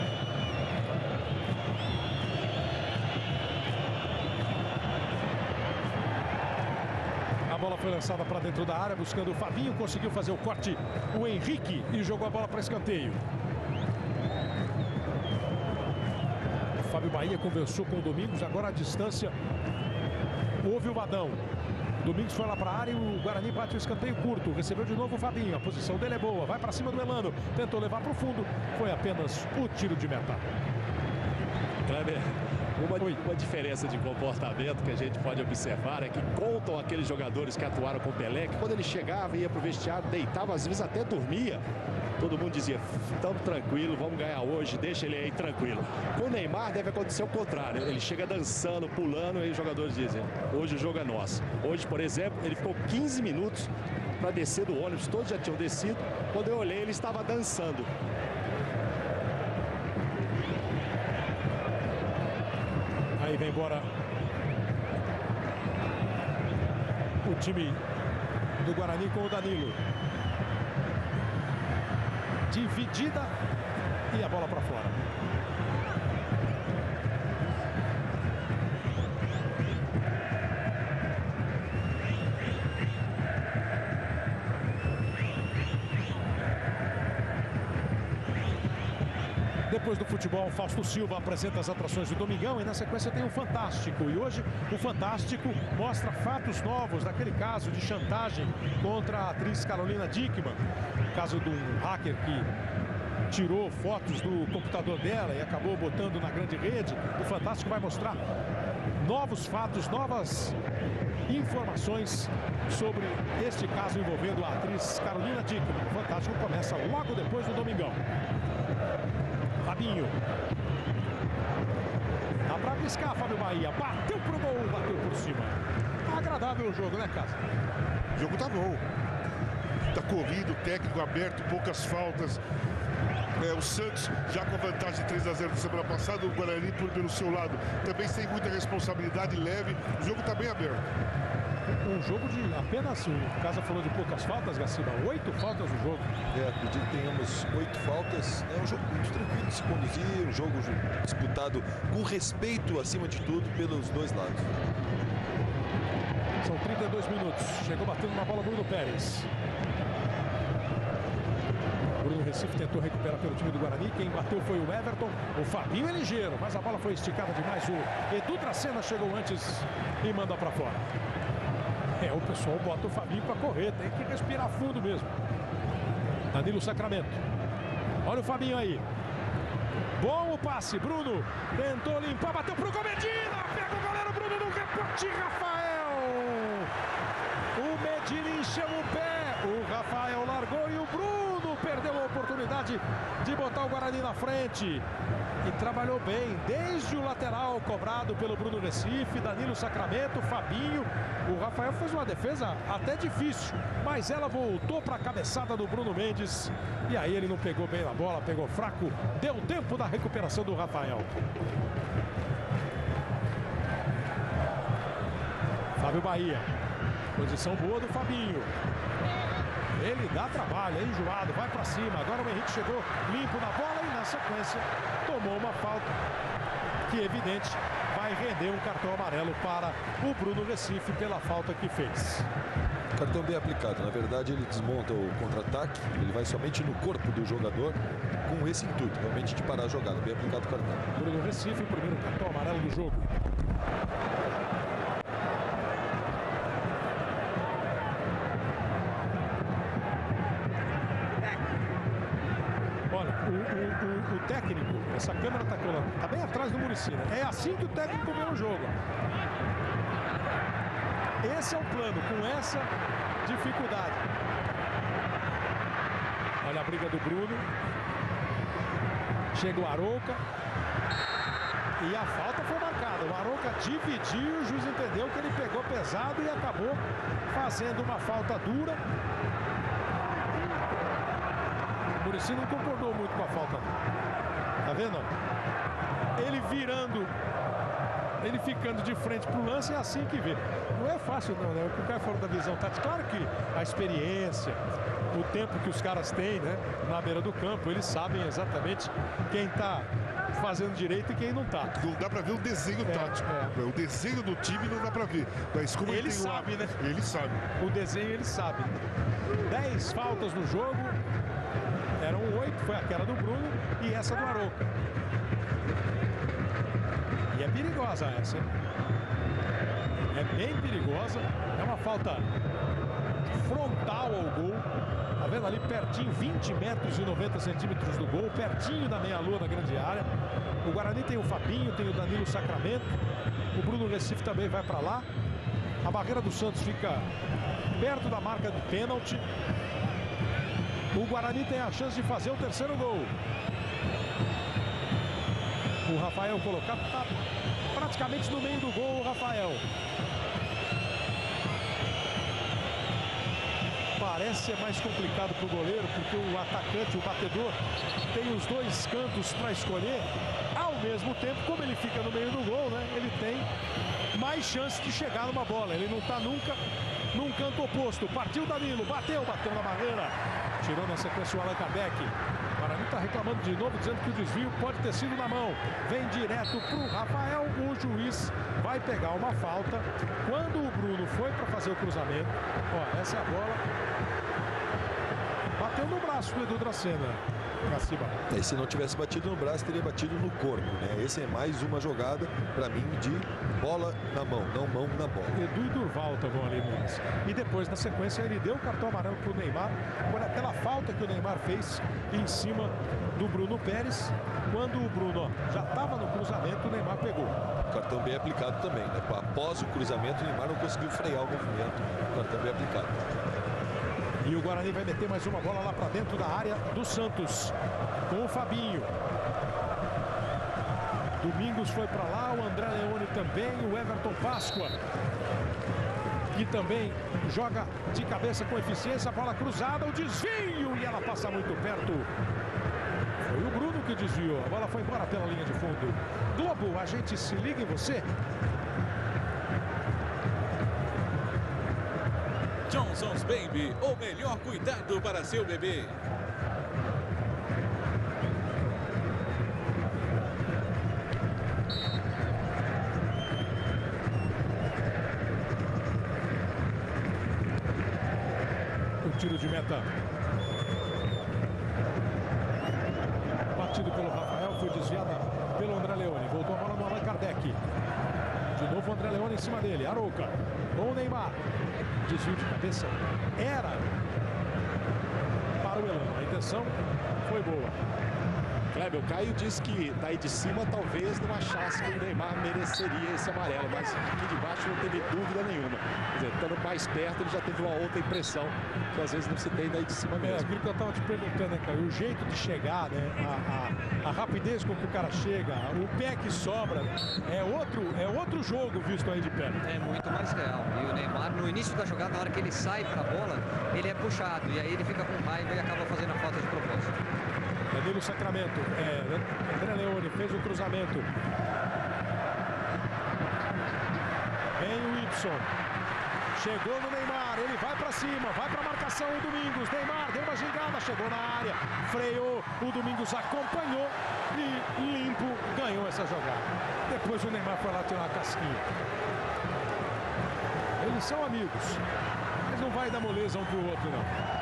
A bola foi lançada para dentro da área, buscando o Fabinho, conseguiu fazer o corte, o Henrique, e jogou a bola para escanteio. O Fábio Bahia conversou com o Domingos, agora à distância houve o Vadão. Domingos foi lá para a área e o Guarani bate o escanteio curto. Recebeu de novo o Fabinho. A posição dele é boa. Vai para cima do Elano. Tentou levar para o fundo. Foi apenas o tiro de meta. Kleber, uma, uma diferença de comportamento que a gente pode observar é que contam aqueles jogadores que atuaram com o Pelé, que quando ele chegava e ia para o vestiário, deitava, às vezes até dormia. Todo mundo dizia, estamos tranquilo, vamos ganhar hoje, deixa ele aí tranquilo. Com o Neymar deve acontecer o contrário. Ele chega dançando, pulando e os jogadores dizem, hoje o jogo é nosso. Hoje, por exemplo, ele ficou quinze minutos para descer do ônibus, todos já tinham descido. Quando eu olhei, ele estava dançando. Aí vem embora o time do Guarani com o Danilo. Dividida e a bola para fora. Depois do futebol, Fausto Silva apresenta as atrações do Domingão e na sequência tem o Fantástico. E hoje o Fantástico mostra fatos novos daquele caso de chantagem contra a atriz Carolina Dickmann. O caso de um hacker que tirou fotos do computador dela e acabou botando na grande rede. O Fantástico vai mostrar novos fatos, novas informações sobre este caso envolvendo a atriz Carolina Dickmann. O Fantástico começa logo depois do Domingão. Fabinho. Dá pra arriscar, Fábio Bahia. Bateu pro gol, bateu por cima. Tá agradável o jogo, né, Casa? O jogo tá bom. Tá corrido, técnico aberto, poucas faltas. É, o Santos já com a vantagem de três a zero da semana passada, o Guarani por, pelo seu lado também sem muita responsabilidade, leve. O jogo tá bem aberto. Um jogo de apenas, o Casa falou de poucas faltas, Gaciba, oito faltas no jogo. É, acredito que tenhamos oito faltas. É um jogo muito tranquilo de se conduzir, um jogo disputado com respeito, acima de tudo, pelos dois lados. São trinta e dois minutos. Chegou batendo na bola Bruno Pérez. Bruno Recife tentou recuperar pelo time do Guarani. Quem bateu foi o Everton. O Fabinho é ligeiro, mas a bola foi esticada demais. O Edu Dracena chegou antes e manda para fora. É, o pessoal bota o Fabinho para correr. Tem que respirar fundo mesmo. Danilo Sacramento. Olha o Fabinho aí. Bom o passe. Bruno tentou limpar, bateu pro Medina. Pega o goleiro Bruno no rebote. Rafael. O Medina encheu o pé. O Rafael largou e o Bruno perdeu a oportunidade de botar o Guarani na frente. E trabalhou bem, desde o lateral cobrado pelo Bruno Recife, Danilo Sacramento, Fabinho. O Rafael fez uma defesa até difícil, mas ela voltou para a cabeçada do Bruno Mendes. E aí ele não pegou bem na bola, pegou fraco. Deu tempo da recuperação do Rafael. Fábio Bahia. Posição boa do Fabinho. Ele dá trabalho, é enjoado, vai para cima. Agora o Henrique chegou limpo na bola e na sequência tomou uma falta que, evidente, vai render um cartão amarelo para o Bruno Recife pela falta que fez. Cartão bem aplicado. Na verdade, ele desmonta o contra-ataque, ele vai somente no corpo do jogador com esse intuito, realmente de parar a jogada. Bem aplicado o cartão. Bruno Recife, primeiro cartão amarelo do jogo. Olha, o, o, o, o técnico, essa câmera está tá bem atrás do Muricy, né? É assim que o técnico vê o jogo. Esse é o plano, com essa dificuldade. Olha a briga do Bruno. Chega o Arouca. E a falta foi marcada. O Arouca dividiu, o juiz entendeu que ele pegou pesado e acabou fazendo uma falta dura. O Muricy não concordou muito com a falta. Tá vendo? Ele virando, ele ficando de frente pro lance, é assim que vê. Não é fácil não, né? O cara fora da visão tática. Claro que a experiência, o tempo que os caras têm, né, na beira do campo, eles sabem exatamente quem tá fazendo direito e quem não tá. Não dá pra ver o desenho é, tático. É. O desenho do time não dá pra ver. Mas como ele, ele tem sabe, o... né? Ele sabe. O desenho ele sabe. Dez faltas no jogo. Eram oito, foi aquela do Bruno e essa do Arouca. E é perigosa essa, hein? É bem perigosa. É uma falta frontal ao gol. Tá vendo ali pertinho, vinte metros e noventa centímetros do gol, pertinho da meia-lua da grande área. O Guarani tem o Fabinho, tem o Danilo Sacramento. O Bruno Recife também vai para lá. A barreira do Santos fica perto da marca de pênalti. O Guarani tem a chance de fazer o terceiro gol. O Rafael colocado, tá praticamente no meio do gol, o Rafael. Parece ser mais complicado para o goleiro, porque o atacante, o batedor, tem os dois cantos para escolher. Ao mesmo tempo, como ele fica no meio do gol, né, ele tem mais chance de chegar numa bola. Ele não está nunca num canto oposto. Partiu Danilo, bateu, bateu na barreira. Tirou na sequência o Allan Kardec. O Guarani está reclamando de novo, dizendo que o desvio pode ter sido na mão. Vem direto para o Rafael. O juiz vai pegar uma falta. Quando o Bruno foi para fazer o cruzamento, ó, essa é a bola. Bateu no braço do Edu Dracena. E se não tivesse batido no braço, teria batido no corpo, né? Esse é mais uma jogada, para mim, de bola na mão, não mão na bola. Edu e Durval estavam ali no lance. E depois, na sequência, ele deu o cartão amarelo para o Neymar, por aquela falta que o Neymar fez em cima do Bruno Pérez. Quando o Bruno ó, já estava no cruzamento, o Neymar pegou. Cartão bem aplicado também, né? Após o cruzamento, o Neymar não conseguiu frear o movimento. Cartão bem aplicado. E o Guarani vai meter mais uma bola lá para dentro da área do Santos, com o Fabinho. Domingos foi para lá, o André Leone também, o Everton Páscoa, que também joga de cabeça com eficiência. A bola cruzada, o desvio, e ela passa muito perto. Foi o Bruno que desviou, a bola foi embora pela linha de fundo. Globo, a gente se liga em você. Johnson's Baby, o melhor cuidado para seu bebê. O tiro de meta batido pelo Rafael, foi desviada pelo André Leone. Voltou a bola no Allan Kardec. De novo o André Leone em cima dele. Arouca com o Neymar. Desvio de cabeça era para o Elano. A intenção foi boa. Kleber, o Caio disse que daí de cima talvez não achasse que o Neymar mereceria esse amarelo, mas aqui de baixo não teve dúvida nenhuma. Quer dizer, estando mais perto, ele já teve uma outra impressão que às vezes não se tem daí de cima mesmo. É, aquilo que eu estava te perguntando, né, Caio? O jeito de chegar, né? A, a, a rapidez com que o cara chega, o pé que sobra, é outro, é outro jogo visto aí de perto. É muito mais real. E o Neymar, no início da jogada, na hora que ele sai para a bola, ele é puxado. E aí ele fica com raiva e acaba fazendo a falta de propósito. Danilo Sacramento, é, André Leone fez o cruzamento. Vem o Y. Chegou no Neymar, ele vai pra cima, vai pra marcação o Domingos. Neymar deu uma gingada, chegou na área, freou, o Domingos acompanhou e limpo ganhou essa jogada. Depois o Neymar foi lá tirar uma casquinha. Eles são amigos, mas não vai dar moleza um pro outro, não.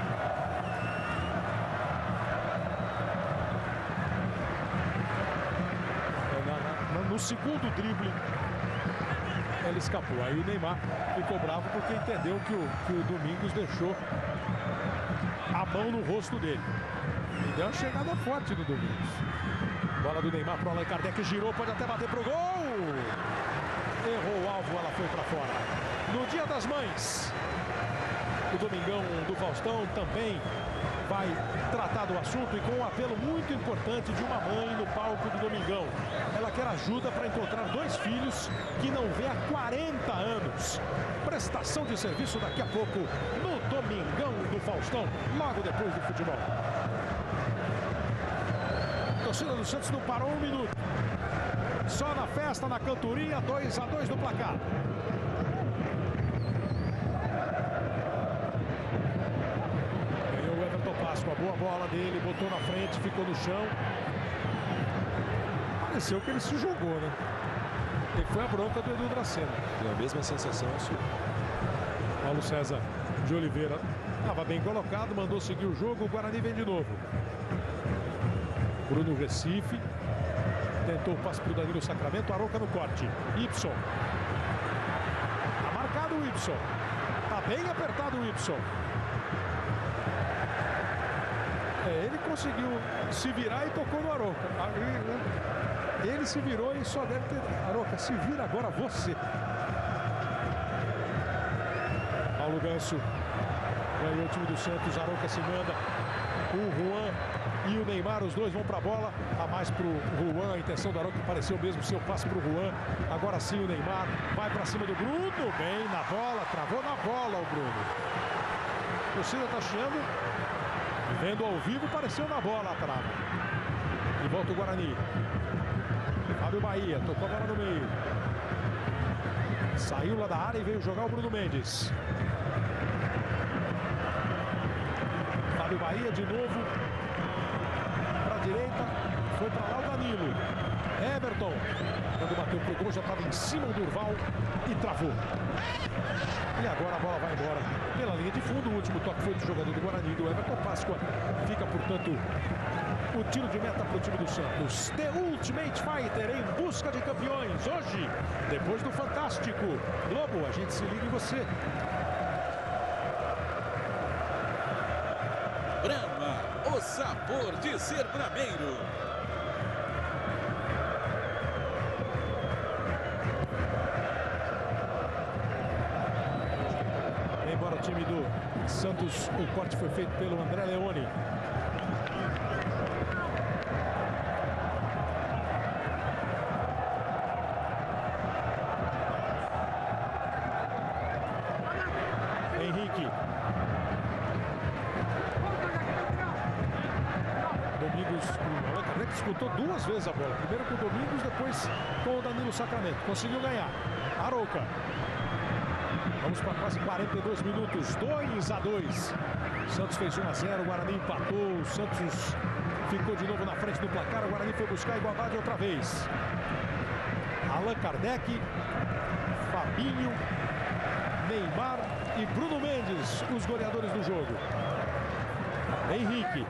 No segundo drible, ele escapou. Aí o Neymar ficou bravo porque entendeu que o, que o Domingos deixou a mão no rosto dele. E deu uma chegada forte do Domingos. Bola do Neymar para o Allan Kardec, girou, pode até bater pro gol. Errou o alvo, ela foi para fora. No Dia das Mães, o Domingão do Faustão também vai tratar do assunto e com um apelo muito importante de uma mãe no palco do Domingão. Ela quer ajuda para encontrar dois filhos que não vê há quarenta anos. Prestação de serviço daqui a pouco no Domingão do Faustão, logo depois do futebol. A torcida do Santos não parou um minuto. Só na festa, na cantoria, dois a dois no placar. Páscoa, boa bola dele, botou na frente, ficou no chão. Pareceu que ele se jogou, né? E foi a bronca do Edu Dracena. É a mesma sensação sua. Paulo César de Oliveira estava bem colocado, mandou seguir o jogo, o Guarani vem de novo. Bruno Recife tentou o passe para o Danilo Sacramento, Arouca no corte. Y. apertado o Y. Tá bem apertado o Y. É, ele conseguiu se virar e tocou no Arouca. Ele se virou e só deve ter... Arouca, se vira agora você. Paulo Ganso ganhou o time do Santos. Arouca se manda. O Juan e o Neymar, os dois vão para a bola. A mais para o Juan. A intenção do Arouca pareceu mesmo seu passe para o Juan. Agora sim o Neymar vai para cima do Bruno. Bem na bola, travou na bola o Bruno. A torcida está chiando. Vendo ao vivo, pareceu na bola a trava. E volta o Guarani. Fábio Bahia, tocou a bola no meio. Saiu lá da área e veio jogar o Bruno Mendes. Fábio Bahia de novo. Para a direita. Foi para lá o Danilo. Everton. Quando bateu pro gol, já estava em cima do Durval e travou. E agora a bola vai embora pela linha de fundo. O último toque foi do jogador do Guarani, do Everton Páscoa. Fica, portanto, o tiro de meta para o time do Santos. The Ultimate Fighter em busca de campeões. Hoje, depois do Fantástico. Globo, a gente se liga em você. Brahma, o sabor de ser brameiro. Embora o time do Santos, o corte foi feito pelo André Leone. Henrique. Domingos, o Allan Kardec disputou duas vezes a bola. Primeiro com o Domingos, depois com o Danilo Sacramento. Conseguiu ganhar. Arouca. Vamos para quase quarenta e dois minutos, dois a dois. Santos fez um a zero, o Guarani empatou, o Santos ficou de novo na frente do placar, o Guarani foi buscar a igualdade outra vez. Allan Kardec, Fabinho, Neymar e Bruno Mendes, os goleadores do jogo. Henrique.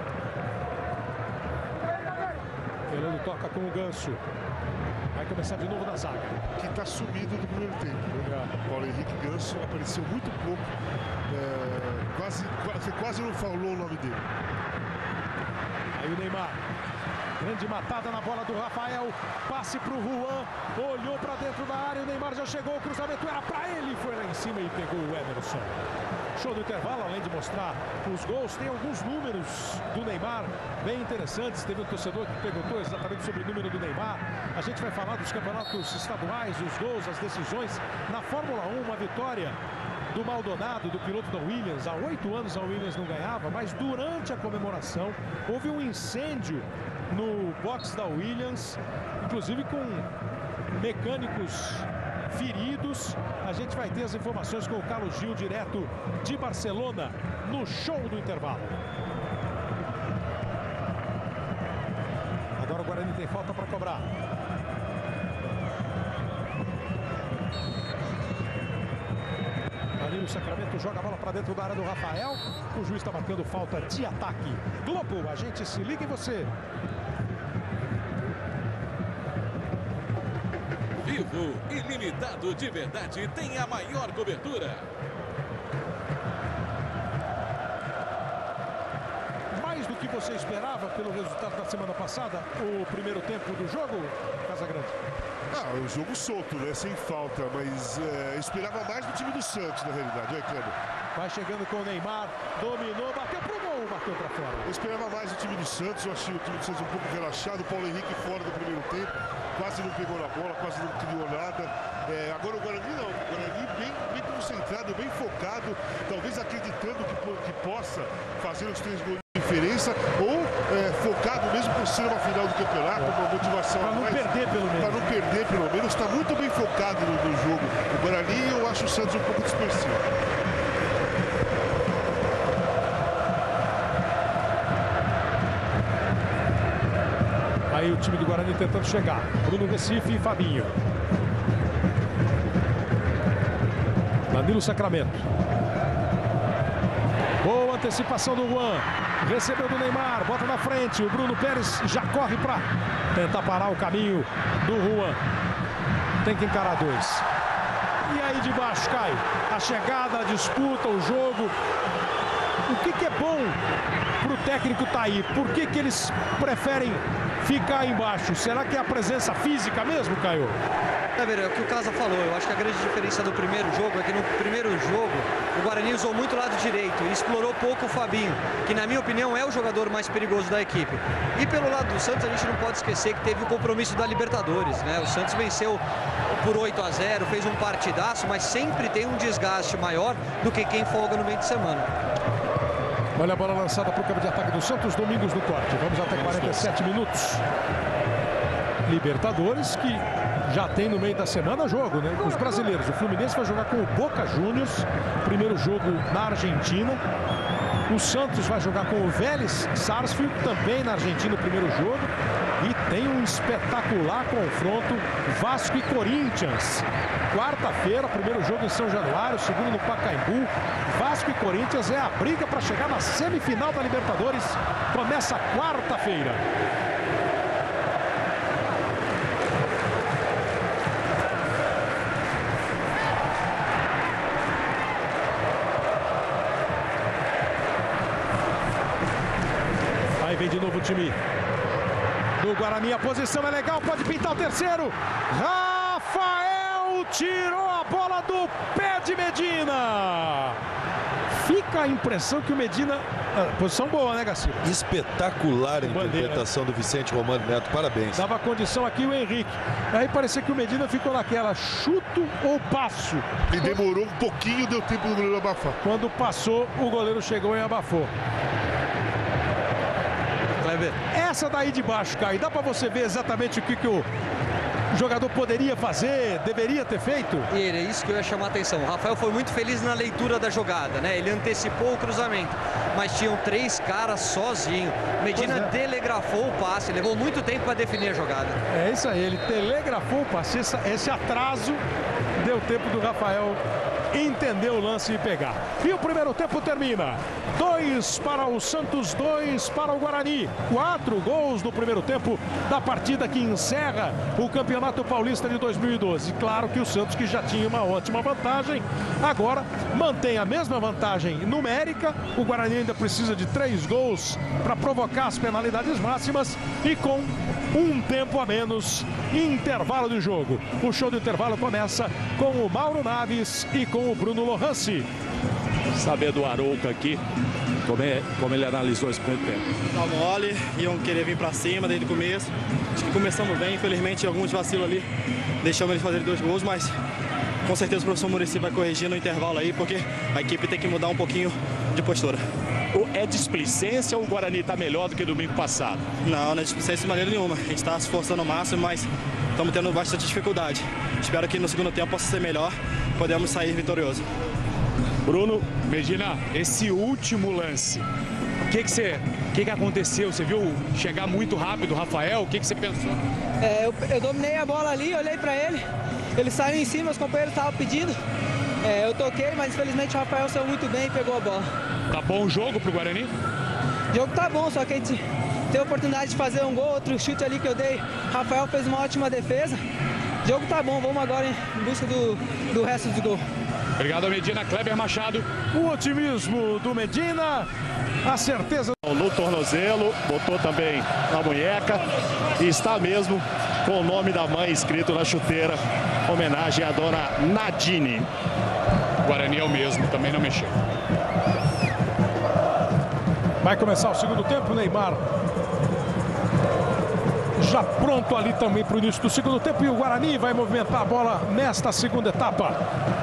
Fernando toca com o Ganso. Vai começar de novo na zaga. Que está sumido do primeiro tempo. Né? Paulo Henrique Ganso apareceu muito pouco. É, quase, quase, quase não falou o nome dele. Aí o Neymar. Grande matada na bola do Rafael. Passe para o Juan. Olhou para dentro da área. O Neymar já chegou. O cruzamento era para ele. Foi lá em cima e pegou o Emerson. Show do intervalo, além de mostrar os gols, tem alguns números do Neymar bem interessantes. Teve um torcedor que perguntou exatamente sobre o número do Neymar. A gente vai falar dos campeonatos estaduais, os gols, as decisões. Na Fórmula um, uma vitória do Maldonado, do piloto da Williams. Há oito anos a Williams não ganhava, mas durante a comemoração houve um incêndio no box da Williams, inclusive com mecânicos feridos. A gente vai ter as informações com o Carlos Gil, direto de Barcelona, no show do intervalo. Agora o Guarani tem falta para cobrar. Danilo Sacramento joga a bola para dentro da área do Rafael. O juiz está marcando falta de ataque. Globo, a gente se liga em você. Vivo, ilimitado de verdade, tem a maior cobertura. Mais do que você esperava pelo resultado da semana passada, o primeiro tempo do jogo, Casagrande? Ah, o jogo solto, né? Sem falta, mas é, esperava mais do time do Santos, na realidade, né, Cleber? Vai chegando com o Neymar, dominou, bateu pro gol, bateu para fora. Eu esperava mais do time do Santos, eu achei o time do Santos um pouco relaxado, o Paulo Henrique fora do primeiro tempo, quase não pegou na bola, quase não criou nada. É, agora o Guarani não, o Guarani bem, bem concentrado, bem focado, talvez acreditando que, que possa fazer os três gols de diferença, ou é, focado mesmo por ser uma final do campeonato, uma motivação para não mais, perder pelo menos. Para não perder pelo menos, está muito bem focado no, no jogo. O Guarani, eu acho o Santos um pouco dispersivo. Aí o time do Guarani tentando chegar. Bruno Recife e Fabinho. Danilo Sacramento. Boa antecipação do Juan. Recebeu do Neymar. Bota na frente. O Bruno Pérez já corre para tentar parar o caminho do Juan. Tem que encarar dois. E aí de baixo, Caio, a chegada, a disputa, o jogo. O que, que é bom para o técnico tá aí? Por que, que eles preferem ficar embaixo? Será que é a presença física mesmo, Caio? É, é o que o Casa falou. Eu acho que a grande diferença do primeiro jogo é que no primeiro jogo o Guarani usou muito o lado direito e explorou pouco o Fabinho, que na minha opinião é o jogador mais perigoso da equipe. E pelo lado do Santos a gente não pode esquecer que teve o compromisso da Libertadores, né? O Santos venceu por oito a zero, fez um partidaço, mas sempre tem um desgaste maior do que quem folga no meio de semana. Olha a bola lançada para o campo de ataque do Santos, Domingos no corte. Vamos até quarenta e sete minutos. Libertadores que já tem no meio da semana jogo, né? Os brasileiros. O Fluminense vai jogar com o Boca Juniors, primeiro jogo na Argentina. O Santos vai jogar com o Vélez Sarsfield, também na Argentina, o primeiro jogo. E tem um espetacular confronto Vasco e Corinthians. Quarta-feira, primeiro jogo em São Januário, segundo no Pacaembu. Vasco e Corinthians é a briga para chegar na semifinal da Libertadores. Começa quarta-feira. Aí vem de novo o time do Guarani. A posição é legal, pode pintar o terceiro. Rafael tirou a bola do pé de Medina. Fica a impressão que o Medina... Ah, posição boa, né, Garcia? Espetacular a interpretação do Vicente Romano Neto. Parabéns. Dava condição aqui o Henrique. Aí parecia que o Medina ficou naquela, chuto ou passo. E demorou um pouquinho, deu tempo do goleiro abafar. Quando passou, o goleiro chegou e abafou. Essa daí de baixo, Caio, dá pra você ver exatamente o que, que o jogador poderia fazer, deveria ter feito? E é isso que eu ia chamar a atenção. O Rafael foi muito feliz na leitura da jogada, né? Ele antecipou o cruzamento, mas tinham três caras sozinho. Medina é. telegrafou o passe, levou muito tempo para definir a jogada. É isso aí, ele telegrafou o passe. Esse, esse atraso deu tempo do Rafael entender o lance e pegar. E o primeiro tempo termina. Dois para o Santos, dois para o Guarani. Quatro gols no primeiro tempo da partida que encerra o Campeonato Paulista de dois mil e doze. Claro que o Santos, que já tinha uma ótima vantagem, agora mantém a mesma vantagem numérica. O Guarani ainda precisa de três gols para provocar as penalidades máximas e com um tempo a menos, intervalo do jogo. O show do intervalo começa com o Mauro Naves e com o Bruno Lohance. Saber do Arouca aqui, como, é, como ele analisou esse primeiro tempo. Tá mole, iam querer vir pra cima desde o começo. Acho que começamos bem, infelizmente alguns vacilos ali, deixamos eles fazerem dois gols, mas com certeza o professor Muricy vai corrigir no intervalo aí, porque a equipe tem que mudar um pouquinho de postura. É displicência ou o Guarani está melhor do que domingo passado? Não, não é displicência de maneira nenhuma. A gente está se esforçando ao máximo, mas estamos tendo bastante dificuldade. Espero que no segundo tempo possa ser melhor, podemos sair vitorioso. Bruno, Medina, esse último lance, o que que você, o que que aconteceu? Você viu chegar muito rápido o Rafael? O que que você pensou? É, eu, eu dominei a bola ali, olhei para ele, ele saiu em cima, os companheiros estavam pedindo. É, eu toquei, mas infelizmente o Rafael saiu muito bem e pegou a bola. Tá bom o jogo pro Guarani? O jogo tá bom, só que a gente teve a oportunidade de fazer um gol, outro chute ali que eu dei. Rafael fez uma ótima defesa. O jogo tá bom, vamos agora em busca do, do resto do gol. Obrigado, Medina. Kleber Machado. O otimismo do Medina, a certeza... No tornozelo, botou também na munheca e está mesmo com o nome da mãe escrito na chuteira. Homenagem à dona Nadine. O Guarani é o mesmo, também não mexeu. Vai começar o segundo tempo, Neymar já pronto ali também para o início do segundo tempo. E o Guarani vai movimentar a bola nesta segunda etapa.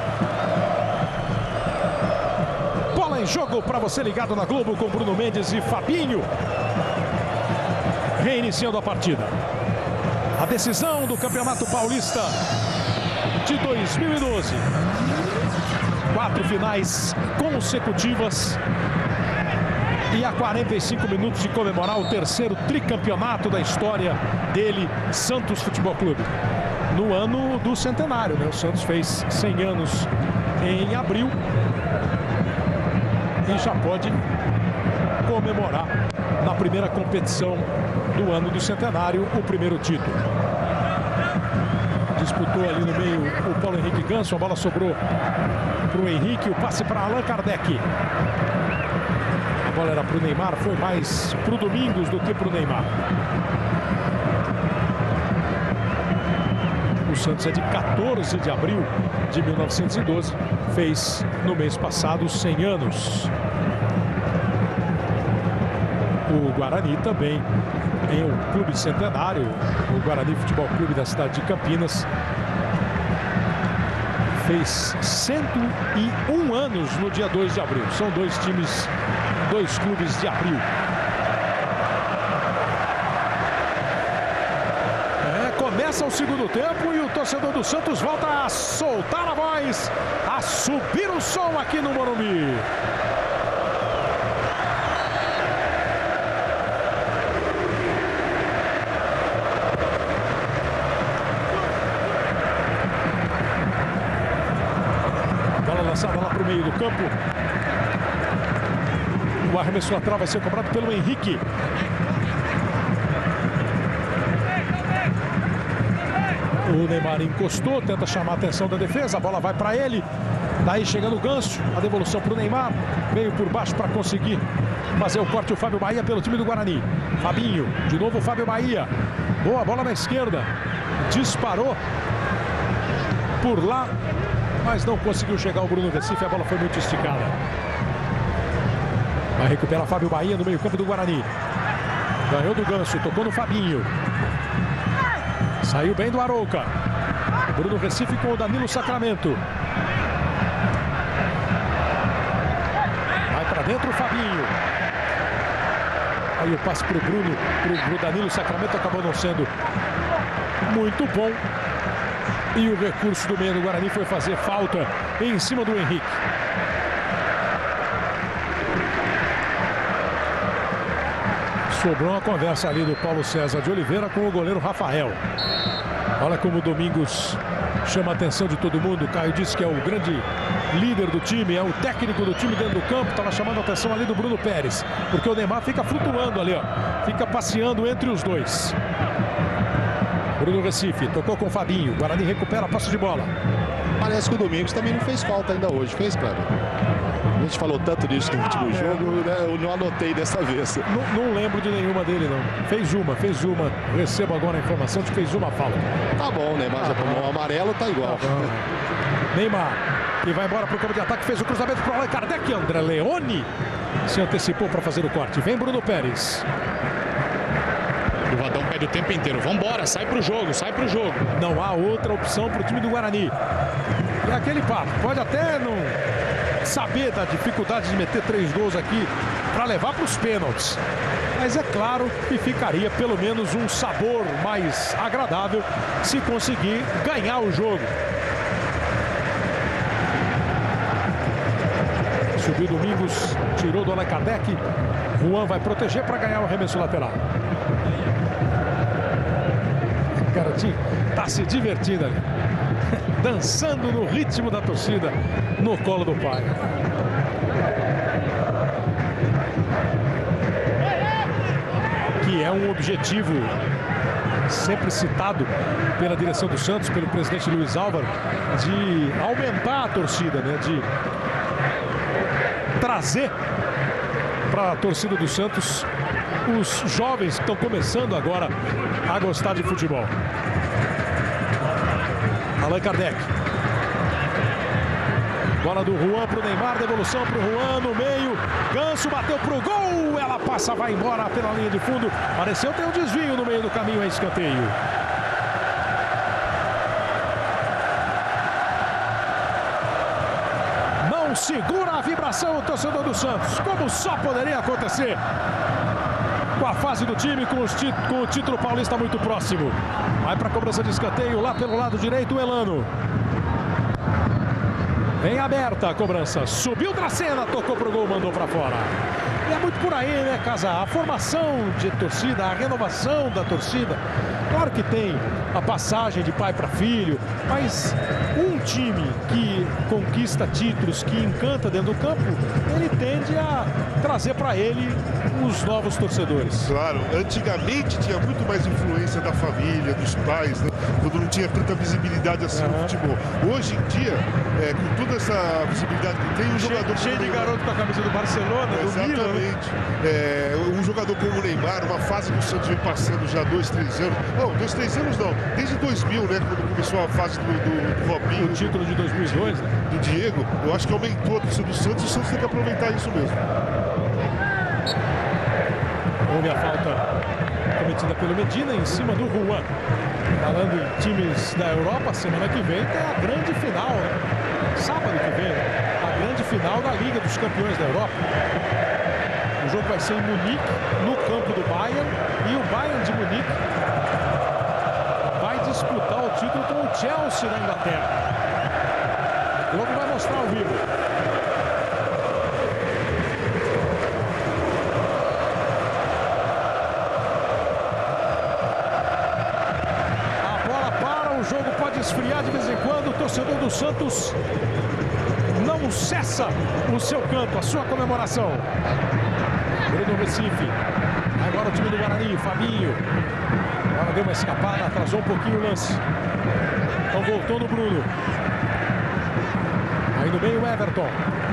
Bola em jogo para você ligado na Globo com Bruno Mendes e Fabinho. Reiniciando a partida. A decisão do Campeonato Paulista de dois mil e doze. Quatro finais consecutivas. E há quarenta e cinco minutos de comemorar o terceiro tricampeonato da história dele, Santos Futebol Clube. No ano do centenário, né? O Santos fez cem anos em abril. E já pode comemorar na primeira competição do ano do centenário o primeiro título. Disputou ali no meio o Paulo Henrique Ganso. A bola sobrou para o Henrique. O passe para Allan Kardec. A bola era para o Neymar. Foi mais para o Domingos do que para o Neymar. O Santos é de quatorze de abril de mil novecentos e doze. Fez no mês passado cem anos. O Guarani também em um clube centenário, o Guarani Futebol Clube da cidade de Campinas, fez cento e um anos no dia dois de abril. São dois times, dois clubes de abril. É, começa o segundo tempo e o torcedor do Santos volta a soltar a voz, a subir o som aqui no Morumbi. Lançada lá para o meio do campo. O arremesso lateral vai ser cobrado pelo Henrique. O Neymar encostou, tenta chamar a atenção da defesa. A bola vai para ele. Daí chegando o Ganso. A devolução para o Neymar. Veio por baixo para conseguir fazer o corte. O Fábio Bahia pelo time do Guarani. Fabinho, de novo o Fábio Bahia. Boa bola na esquerda. Disparou por lá, mas não conseguiu chegar o Bruno Recife. A bola foi muito esticada. Vai recuperar Fábio Bahia no meio campo do Guarani. Ganhou do Ganso, tocou no Fabinho. Saiu bem do Arouca. Bruno Recife com o Danilo Sacramento. Vai para dentro o Fabinho. Aí o passe para o Bruno, para o Danilo Sacramento, acabou não sendo muito bom. E o recurso do meio do Guarani foi fazer falta em cima do Henrique. Sobrou uma conversa ali do Paulo César de Oliveira com o goleiro Rafael. Olha como o Domingos chama a atenção de todo mundo. O Caio disse que é o grande líder do time, é o técnico do time dentro do campo. Estava chamando a atenção ali do Bruno Pérez, porque o Neymar fica flutuando ali, ó. Fica passeando entre os dois. Bruno Recife, tocou com o Fabinho. Guarani recupera a posse de bola. Parece que o Domingos também não fez falta ainda hoje. Fez, Cleber? A gente falou tanto disso no último ah, jogo, né? Eu não anotei dessa vez. Não, não lembro de nenhuma dele, não. Fez uma, fez uma. Recebo agora a informação de que fez uma falta. Tá bom, Neymar já tomou o amarelo, tá igual. Tá Neymar, que vai embora para o campo de ataque, fez o cruzamento para o Allan Kardec. André Leone se antecipou para fazer o corte. Vem Bruno Pérez. O Vadão pede o tempo inteiro. Vambora, sai pro jogo, sai pro jogo. Não há outra opção pro time do Guarani. E aquele papo, pode até não saber da dificuldade de meter três gols aqui para levar para os pênaltis. Mas é claro que ficaria pelo menos um sabor mais agradável se conseguir ganhar o jogo. Subiu Domingos, tirou do Allan Kardec. Juan vai proteger para ganhar o arremesso lateral. O garotinho tá se divertindo ali. Dançando no ritmo da torcida no colo do pai. Que é um objetivo sempre citado pela direção do Santos, pelo presidente Luiz Álvaro, de aumentar a torcida, né? De trazer para a torcida do Santos os jovens que estão começando agora a gostar de futebol. Allan Kardec. Bola do Juan para o Neymar, devolução para o Juan no meio. Ganso bateu para o gol, ela passa, vai embora pela linha de fundo. Pareceu ter um desvio no meio do caminho, é escanteio. Não segura a vibração o torcedor do Santos, como só poderia acontecer com a fase do time, com, os com o título paulista muito próximo. Vai para a cobrança de escanteio, lá pelo lado direito o Elano. Vem aberta a cobrança, subiu Dracena, tocou pro gol, mandou para fora. E é muito muito por aí, né, Casa? A formação de torcida, a renovação da torcida. Claro que tem a passagem de pai para filho, mas um time que conquista títulos, que encanta dentro do campo, ele tende a trazer para ele os novos torcedores. Claro, antigamente tinha muito mais influência da família, dos pais, né? Quando não tinha tanta visibilidade assim uhum. no futebol. Hoje em dia, é, com toda essa visibilidade que tem, um cheio, jogador cheio de garoto com a camisa do Barcelona, é, do exatamente. Milan, né? É, um jogador como o Neymar, uma fase que o Santos vem passando já dois, três anos. Não, dois, três anos não. Desde dois mil, né? Quando começou a fase do, do, do Robinho. O título de dois mil e dois, né? Do Diego. Eu acho que aumentou a torcida do Santos e o Santos tem que aproveitar isso mesmo. Houve a falta cometida pelo Medina em cima do Juan. Falando em times da Europa, semana que vem tem a grande final, né? Sábado que vem, a grande final da Liga dos Campeões da Europa. O jogo vai ser em Munique, no campo do Bayern, e o Bayern de Munique vai disputar o título com o Chelsea da Inglaterra. O jogo vai mostrar ao vivo. A bola para, o jogo pode esfriar de vez em quando. O torcedor do Santos não cessa o seu canto, a sua comemoração. Bruno Recife. Agora o time do Guarani, Fabinho. Agora deu uma escapada, atrasou um pouquinho o lance. Então voltou no Bruno. Aí no meio o Everton.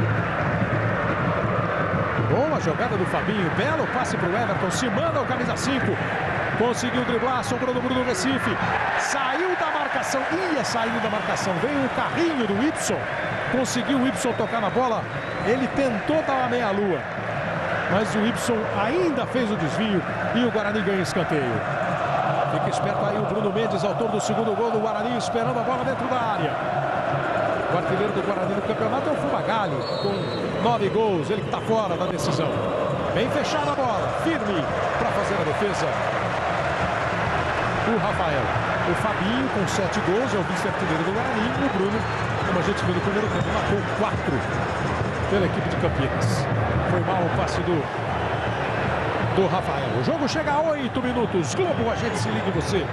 Boa jogada do Fabinho. Belo passe para o Everton. Se manda o camisa cinco. Conseguiu driblar, sobrou no Bruno Recife. Saiu da marcação. Ia saindo da marcação. Veio o carrinho do Ibson. Conseguiu o Ibson tocar na bola. Ele tentou dar a meia-lua, mas o Ibson ainda fez o desvio e o Guarani ganha escanteio. Fica esperto aí o Bruno Mendes, autor do segundo gol do Guarani, esperando a bola dentro da área. O artilheiro do Guarani no campeonato é o Fumagalli, com nove gols. Ele que está fora da decisão. Bem fechada a bola, firme para fazer a defesa. O Rafael. O Fabinho com sete gols, é o vice-artilheiro do Guarani. E o Bruno, como a gente viu no primeiro tempo, marcou quatro pela equipe de Campinas. Foi mal o passe do, do Rafael. O jogo chega a oito minutos. Globo, a gente se liga em você.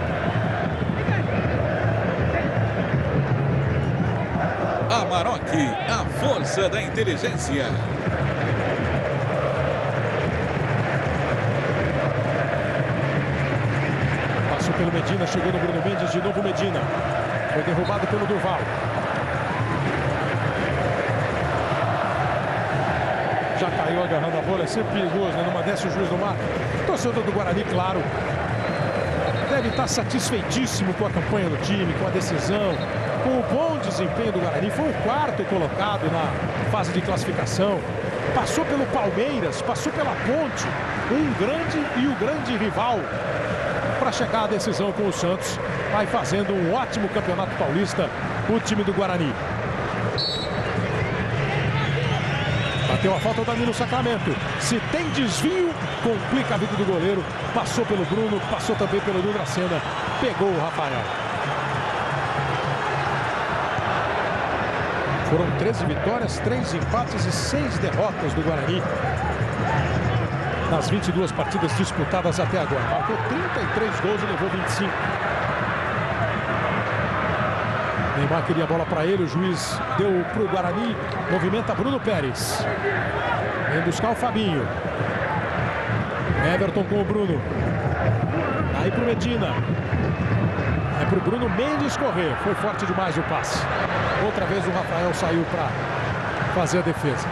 Amarok, a força da inteligência. Passou pelo Medina, chegou no Bruno Mendes, de novo Medina. Foi derrubado pelo Durval. Já caiu agarrando a bola, é sempre perigoso, né? Numa dessa o juiz não marca. O torcedor do Guarani, claro, deve estar satisfeitíssimo com a campanha do time, com a decisão, com o bom desempenho do Guarani. Foi o quarto colocado na fase de classificação. Passou pelo Palmeiras, passou pela Ponte, um grande e o grande rival, para chegar à decisão com o Santos. Vai fazendo um ótimo campeonato paulista o time do Guarani. Bateu a falta o Danilo Sacramento. Se tem desvio, complica a vida do goleiro. Passou pelo Bruno, passou também pelo Dudracena. Pegou o Rafael. Foram treze vitórias, três empates e seis derrotas do Guarani nas vinte e duas partidas disputadas até agora. Marcou trinta e três gols e levou vinte e cinco. Neymar queria a bola para ele, o juiz deu para o Guarani, movimenta Bruno Pérez. Vem buscar o Fabinho. Everton com o Bruno. Aí para o Medina. É para o Bruno Mendes correr. Foi forte demais o passe. Outra vez o Rafael saiu para fazer a defesa.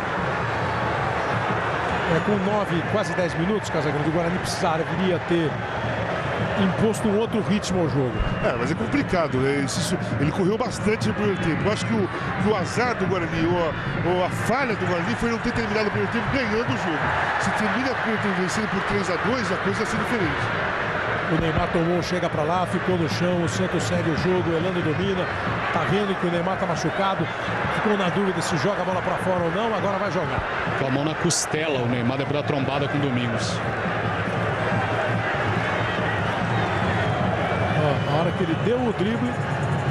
É, com nove, quase dez minutos, Casagrande, o Guarani precisaria viria ter imposto um outro ritmo ao jogo. É, mas é complicado, né? Isso, ele correu bastante no primeiro tempo. Eu acho que o, que o azar do Guarani, ou a, ou a falha do Guarani, foi não ter terminado o primeiro tempo ganhando o jogo. Se termina o primeiro tempo vencendo por três a dois, a coisa vai ser diferente. O Neymar tomou, chega para lá, ficou no chão, o Santos segue o jogo, o Elano domina, tá vendo que o Neymar tá machucado, ficou na dúvida se joga a bola para fora ou não, agora vai jogar. Com a mão na costela, o Neymar depois da trombada com o Domingos. Ó, na hora que ele deu o drible,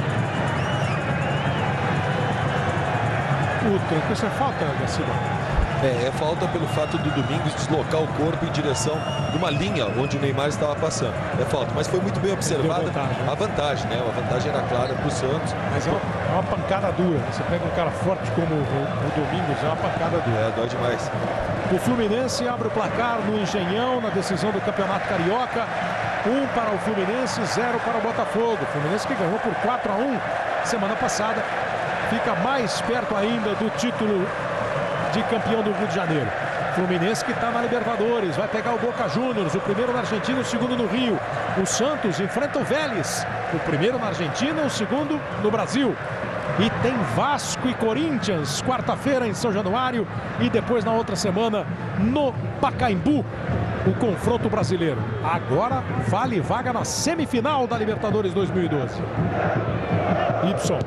o tranco, isso é falta, Garcia? É, é falta pelo fato do Domingos deslocar o corpo em direção de uma linha onde o Neymar estava passando. É falta, mas foi muito bem observada vantagem, né? a vantagem, né? A vantagem era clara para o Santos. Mas é uma, é uma pancada dura. Você pega um cara forte como o, o Domingos, é uma pancada dura. É, dói demais. O Fluminense abre o placar no Engenhão, na decisão do Campeonato Carioca. Um para o Fluminense, zero para o Botafogo. O Fluminense que ganhou por quatro a um semana passada. Fica mais perto ainda do título de campeão do Rio de Janeiro. Fluminense que está na Libertadores, vai pegar o Boca Juniors, o primeiro na Argentina, o segundo no Rio. O Santos enfrenta o Vélez, o primeiro na Argentina, o segundo no Brasil. E tem Vasco e Corinthians, quarta-feira em São Januário e depois na outra semana no Pacaembu, o confronto brasileiro. Agora vale vaga na semifinal da Libertadores dois mil e doze. Ibson.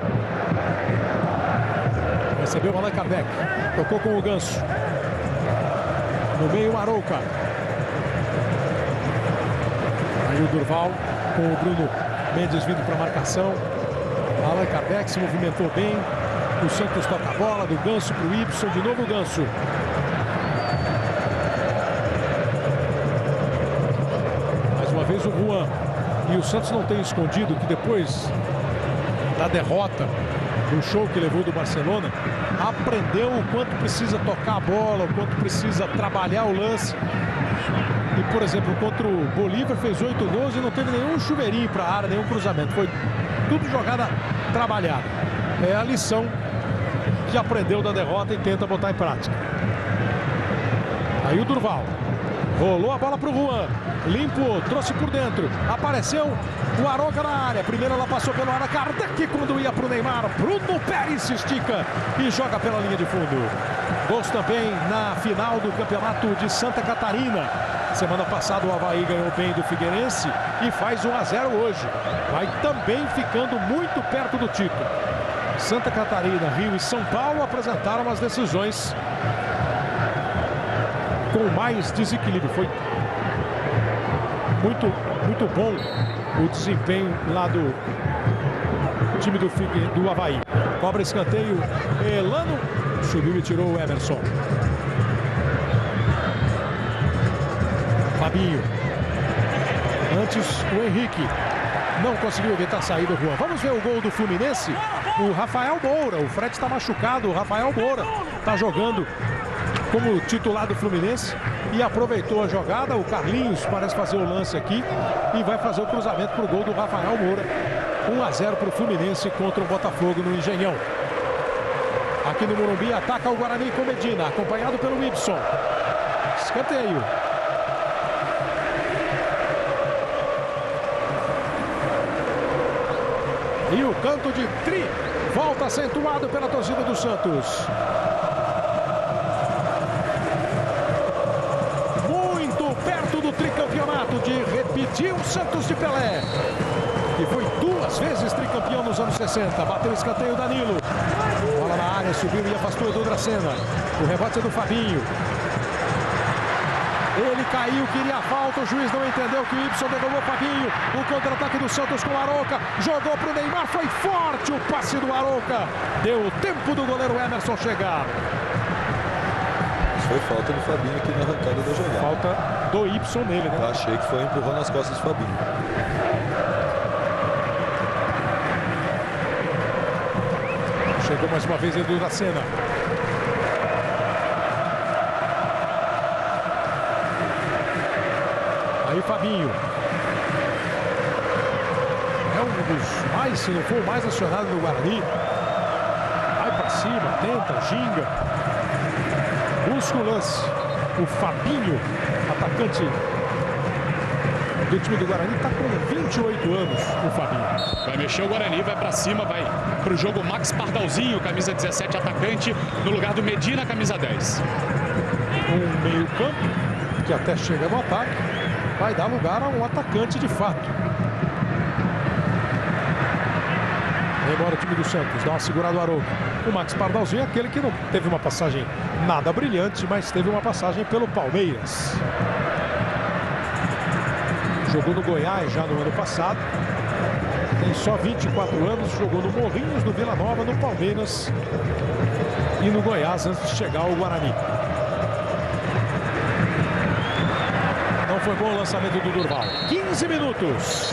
Recebeu o Allan Kardec, tocou com o Ganso. No meio, Arouca. Aí o Durval com o Bruno Mendes vindo para a marcação. Allan Kardec se movimentou bem. O Santos toca a bola do Ganso para o Ibson. De novo o Ganso. Mais uma vez o Juan. E o Santos não tem escondido que depois da derrota do show que levou do Barcelona, aprendeu o quanto precisa tocar a bola, o quanto precisa trabalhar o lance. E, por exemplo, contra o Bolívar fez oito gols e não teve nenhum chuveirinho para a área, nenhum cruzamento. Foi tudo jogada trabalhada. É a lição que aprendeu da derrota e tenta botar em prática. Aí o Durval. Rolou a bola para o Juan. Limpo, trouxe por dentro. Apareceu o Arouca na área. Primeiro ela passou pelo Allan Kardec quando ia para o Neymar. Bruno Pérez se estica e joga pela linha de fundo. Gols também na final do Campeonato de Santa Catarina. Semana passada o Avaí ganhou bem do Figueirense e faz um a zero hoje. Vai também ficando muito perto do título. Santa Catarina, Rio e São Paulo apresentaram as decisões com mais desequilíbrio. Foi muito, muito bom o desempenho lá do time do, do Avaí. Cobra escanteio, Elano subiu e tirou o Emerson. Fabinho. Antes o Henrique não conseguiu evitar a saída do Juan. Vamos ver o gol do Fluminense. O Rafael Moura, o Fred está machucado, o Rafael Moura está jogando como titular do Fluminense e aproveitou a jogada. O Carlinhos parece fazer o lance aqui e vai fazer o cruzamento para o gol do Rafael Moura. um a zero para o Fluminense contra o Botafogo no Engenhão. Aqui no Morumbi ataca o Guarani com Medina, acompanhado pelo Ibson. Escanteio. E o canto de tri volta acentuado pela torcida do Santos. Do tricampeonato, de repetir o Santos de Pelé, que foi duas vezes tricampeão nos anos sessenta. Bateu o escanteio Danilo, bola na área, subiu e afastou do Dracena. O rebote é do Fabinho. Ele caiu, queria a falta, o juiz não entendeu que o Ibson devolveu o Fabinho. O contra-ataque do Santos com o Arouca, jogou para o Neymar, foi forte o passe do Arouca, deu tempo do goleiro Emerson chegar. Foi falta do Fabinho aqui na arrancada da jogada. Falta do Ibson nele, né? Eu achei que foi empurrando nas costas do Fabinho. Chegou mais uma vez Edu da Cena. Aí Fabinho. É um dos mais, se não for o mais acionado do Guarani. Vai pra cima, tenta, ginga. Busca o lance. O Fabinho, atacante do time do Guarani, está com vinte e oito anos, o Fabinho. Vai mexer o Guarani, vai para cima, vai para o jogo Max Pardalzinho, camisa dezessete, atacante, no lugar do Medina, camisa dez. Um meio campo, que até chega no ataque, vai dar lugar a um atacante de fato. Embora o time do Santos dá uma segurada no Arouca. O Max Pardalzinho é aquele que não teve uma passagem nada brilhante, mas teve uma passagem pelo Palmeiras. Jogou no Goiás já no ano passado. Tem só vinte e quatro anos, jogou no Morrinhos, no Vila Nova, no Palmeiras e no Goiás antes de chegar ao Guarani. foi bom o lançamento do Durval. quinze minutos.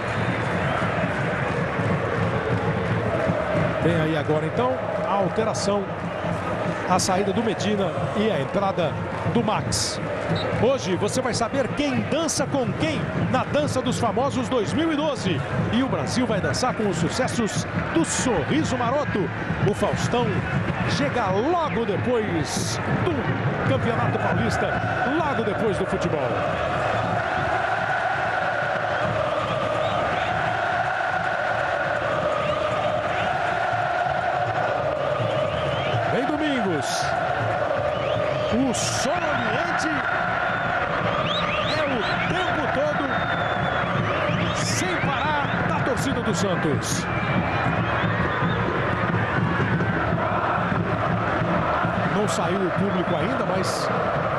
Vem aí agora então a alteração, a saída do Medina e a entrada do Max. Hoje você vai saber quem dança com quem na Dança dos Famosos dois mil e doze. E o Brasil vai dançar com os sucessos do Sorriso Maroto. O Faustão chega logo depois do Campeonato Paulista, logo depois do futebol. Vem Domingos. O som ambiente é o tempo todo, sem parar, da torcida do Santos. Não saiu o público ainda, mas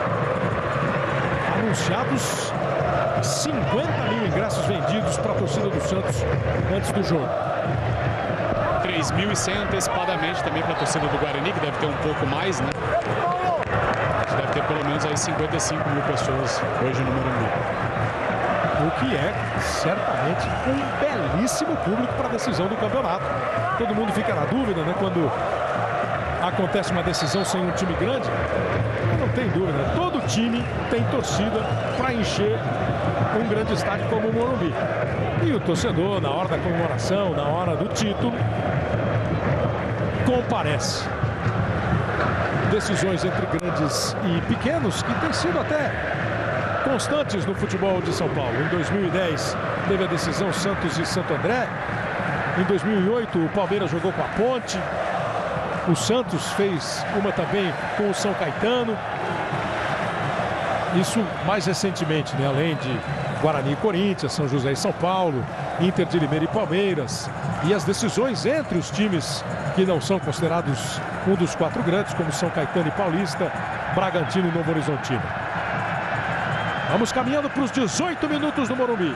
anunciados cinquenta mil ingressos vendidos para a torcida do Santos antes do jogo. três mil e cem antecipadamente também para a torcida do Guarani, que deve ter um pouco mais, né? Deve ter pelo menos aí cinquenta e cinco mil pessoas hoje no Morumbi. O que é, certamente, um belíssimo público para a decisão do campeonato. Todo mundo fica na dúvida, né? Quando acontece uma decisão sem um time grande, não tem dúvida. Todo time tem torcida para encher um grande estádio como o Morumbi. E o torcedor, na hora da comemoração, na hora do título, comparece. Decisões entre grandes e pequenos que têm sido até constantes no futebol de São Paulo. Em dois mil e dez teve a decisão Santos e Santo André. Em dois mil e oito o Palmeiras jogou com a Ponte. O Santos fez uma também com o São Caetano. Isso mais recentemente, né? Além de Guarani e Corinthians, São José e São Paulo, Inter de Limeira e Palmeiras. E as decisões entre os times que não são considerados um dos quatro grandes, como São Caetano e Paulista, Bragantino e Novo Horizontino. Vamos caminhando para os dezoito minutos do Morumbi.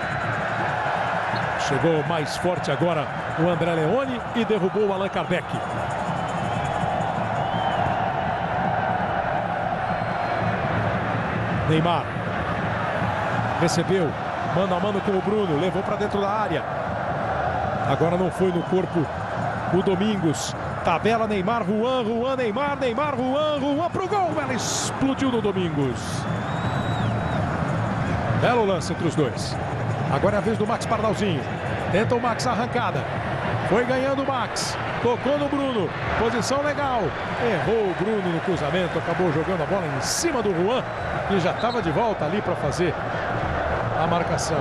Chegou mais forte agora o André Leone e derrubou o Allan Kardec. Neymar recebeu, mano a mano com o Bruno, levou para dentro da área. Agora não foi no corpo o Domingos. Tabela Neymar, Juan, Juan, Neymar, Neymar, Juan, Juan pro gol. Ela explodiu no Domingos. Belo lance entre os dois. Agora é a vez do Max Pardalzinho. Tenta o Max a arrancada. Foi ganhando o Max. Tocou no Bruno. Posição legal. Errou o Bruno no cruzamento. Acabou jogando a bola em cima do Juan, que já estava de volta ali para fazer a marcação.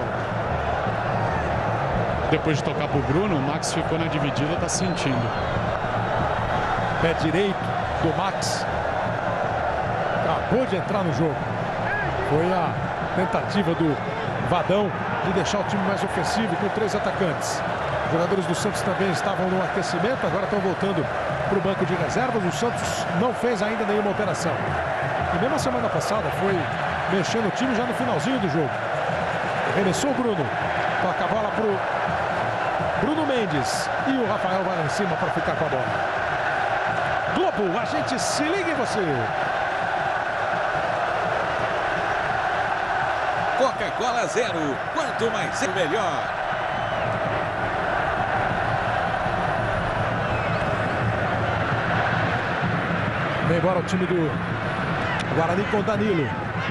Depois de tocar para o Bruno, o Max ficou na dividida, está sentindo. Pé direito do Max. Acabou de entrar no jogo. Foi a tentativa do Vadão de deixar o time mais ofensivo com três atacantes. Os jogadores do Santos também estavam no aquecimento, agora estão voltando para o banco de reservas. O Santos não fez ainda nenhuma alteração. E mesmo a semana passada foi mexendo o time já no finalzinho do jogo. Arremessou o Bruno. Toca a bola para o Bruno Mendes. E o Rafael vai lá em cima para ficar com a bola. Globo, a gente se liga em você. Coca-Cola Zero. Quanto mais zero, melhor. Vem embora o time do Guarani com Danilo.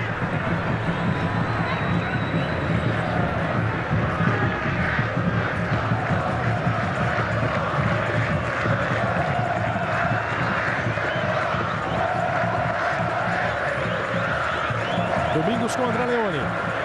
Domingos com André Leone.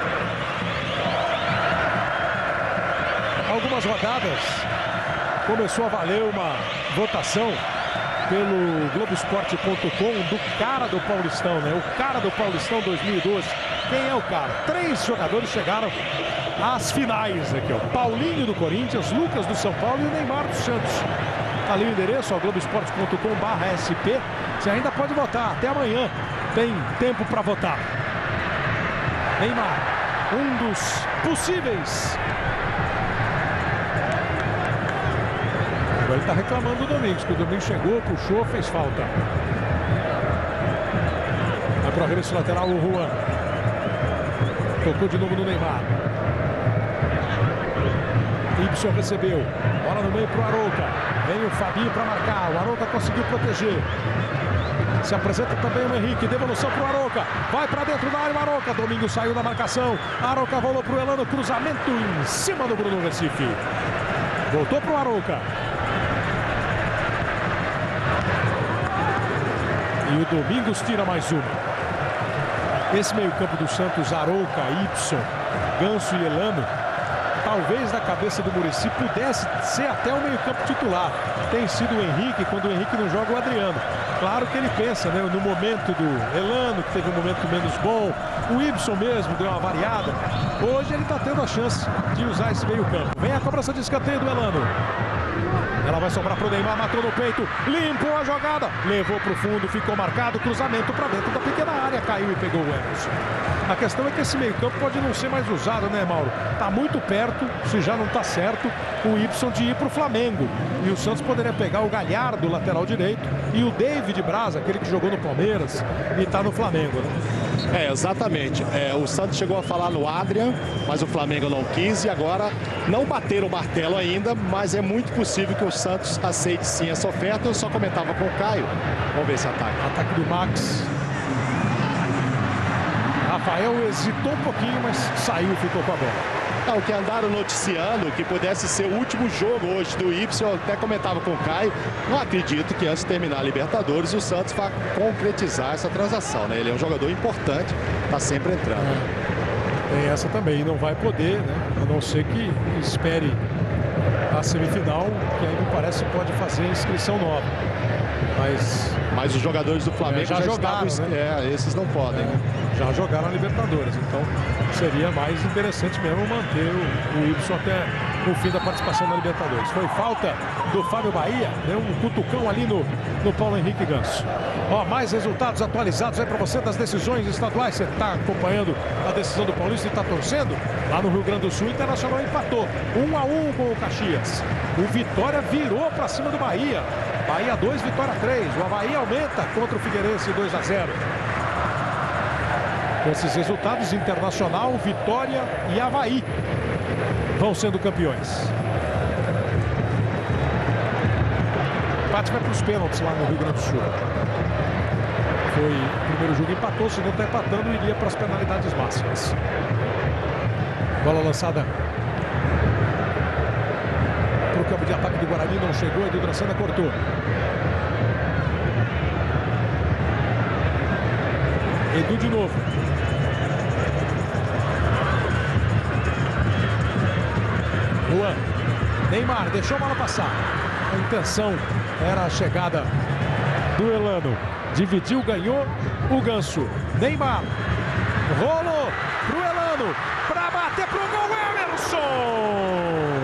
Algumas rodadas começou a valer uma votação pelo Globoesporte ponto com do cara do Paulistão, né? O cara do Paulistão dois mil e doze. Quem é o cara? Três jogadores chegaram às finais aqui, ó. Paulinho do Corinthians, Lucas do São Paulo e o Neymar do Santos. Tá ali o endereço, ó, globoesporte ponto com barra S P. Você ainda pode votar. Até amanhã tem tempo para votar. Neymar, um dos possíveis. Agora ele está reclamando do Domingos, que o Domingos chegou, puxou, fez falta. Vai para o arremesso lateral o Juan. Tocou de novo no Neymar. Ibson recebeu. Bola no meio para o Arouca. Vem o Fabinho para marcar. O Arouca conseguiu proteger. Se apresenta também o Henrique. Devolução para o Arouca. Vai para dentro da área o Arouca. Domingos saiu da marcação. Arouca rolou para o Elano. Cruzamento em cima do Bruno Recife. Voltou para o Arouca. E o Domingos tira mais uma. Esse meio-campo do Santos, Arouca, Ibson, Ganso e Elano, talvez na cabeça do Muricy pudesse ser até o meio-campo titular. Tem sido o Henrique, quando o Henrique não joga, o Adriano. Claro que ele pensa, né, no momento do Elano, que teve um momento menos bom, o Ibson mesmo deu uma variada. Hoje ele está tendo a chance de usar esse meio-campo. Vem a cobrança de escanteio do Elano. Ela vai sobrar para o Neymar, matou no peito, limpou a jogada, levou para o fundo, ficou marcado, cruzamento para dentro da pequena área, caiu e pegou o Emerson. A questão é que esse meio campo pode não ser mais usado, né, Mauro? Está muito perto, se já não está certo, o Ibson de ir para o Flamengo. E o Santos poderia pegar o Galhardo, lateral direito, e o David Braz, aquele que jogou no Palmeiras e está no Flamengo, né? É, exatamente. É, o Santos chegou a falar no Adrian, mas o Flamengo não quis e agora não bateram o martelo ainda, mas é muito possível que o Santos aceite sim essa oferta. Eu só comentava com o Caio. Vamos ver esse ataque. Ataque do Max. Rafael hesitou um pouquinho, mas saiu e ficou com a bola. É, o que andaram noticiando que pudesse ser o último jogo hoje do Ibson, eu até comentava com o Caio, não acredito que antes de terminar a Libertadores o Santos vá concretizar essa transação, né? Ele é um jogador importante, está sempre entrando. É. Tem essa também, não vai poder, né? A não ser que espere a semifinal, que aí me parece pode fazer inscrição nova. Mas, Mas os jogadores do Flamengo é, já, já jogaram, estavam, né? É, esses não podem. É, já jogaram a Libertadores, então seria mais interessante mesmo manter o, o Ibson até o fim da participação na Libertadores. Foi falta do Fábio Bahia, deu um cutucão ali no, no Paulo Henrique Ganso. Ó, mais resultados atualizados aí para você das decisões estaduais. Você está acompanhando a decisão do Paulista e está torcendo? Lá no Rio Grande do Sul, o Internacional empatou um a um com o Caxias. O Vitória virou para cima do Bahia. Bahia dois, Vitória três. O Avaí aumenta contra o Figueirense dois a zero. Com esses resultados, Internacional, Vitória e Avaí vão sendo campeões. O empate vai para os pênaltis lá no Rio Grande do Sul. Foi o primeiro jogo, empatou, se não está empatando, iria para as penalidades máximas. Bola lançada para o campo de ataque do Guarani, não chegou, Edu Dracena cortou. Edu de novo. Juan. Neymar deixou a bola passar. A intenção era a chegada do Elano. Dividiu, ganhou o Ganso. Neymar. Rolou pro Elano. Para bater pro gol, Emerson.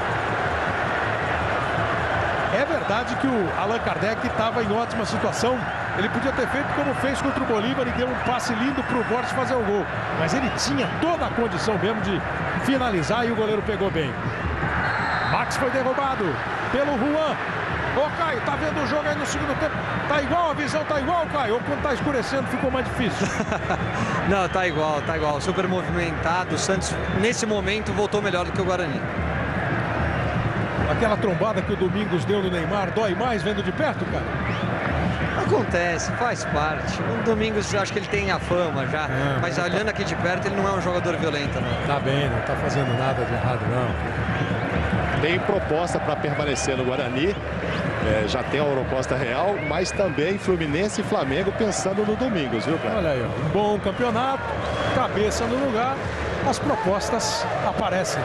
É verdade que o Allan Kardec estava em ótima situação. Ele podia ter feito como fez contra o Bolívar e deu um passe lindo para o Borges fazer o gol. Mas ele tinha toda a condição mesmo de finalizar e o goleiro pegou bem. Max foi derrubado pelo Juan. Ô, Caio, tá vendo o jogo aí no segundo tempo? Tá igual, a visão tá igual, Caio? Ou quando tá escurecendo ficou mais difícil? Não, tá igual, tá igual. Super movimentado. O Santos, nesse momento, voltou melhor do que o Guarani. Aquela trombada que o Domingos deu no Neymar, dói mais vendo de perto, cara? Acontece, faz parte. O Domingos, acho que ele tem a fama já. É, mas olhando aqui de perto, ele não é um jogador violento, não. Tá bem, não tá fazendo nada de errado, não. Tem proposta para permanecer no Guarani. É, já tem a proposta real, mas também Fluminense e Flamengo pensando no Domingos, viu, cara? Olha aí, ó, um bom campeonato, cabeça no lugar, as propostas aparecem.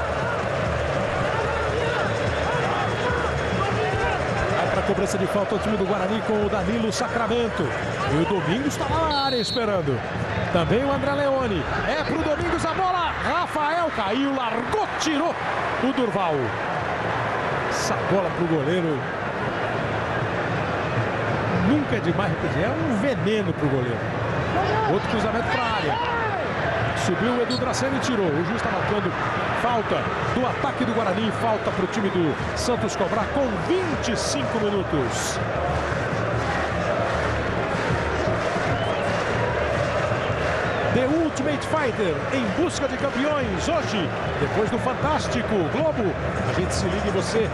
Cobrança de falta ao time do Guarani com o Danilo Sacramento. E o Domingos está lá na área esperando. Também o André Leone. É pro Domingos a bola. Rafael caiu, largou, tirou o Durval. Essa bola pro goleiro. Nunca é demais repetir. É um veneno pro goleiro. Outro cruzamento para a área. Subiu o Edu Dracena e tirou. O juiz está marcando falta do ataque do Guarani. Falta para o time do Santos cobrar com vinte e cinco minutos. De último Ultimate Fighter, em busca de campeões. Hoje, depois do Fantástico Globo, a gente se liga em você.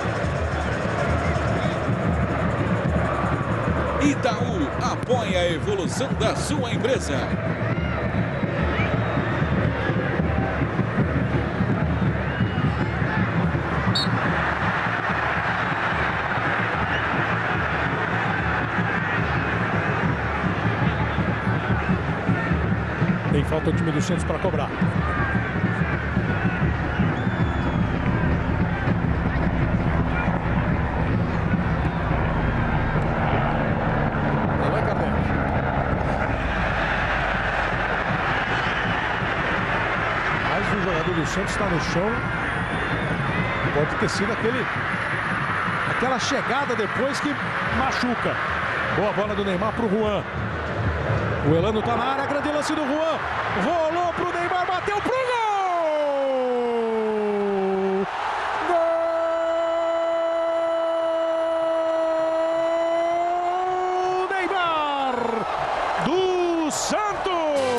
Itaú apoia a evolução da sua empresa. Tem falta o time do Santos para cobrar. Vai, Kardec. Mais um jogador do Santos está no chão. Pode ter sido aquele, aquela chegada depois que machuca. Boa bola do Neymar para o Juan. O Elano tá na área, grande lance do Juan. Rolou pro Neymar, bateu pro gol! Gol! Neymar do Santos!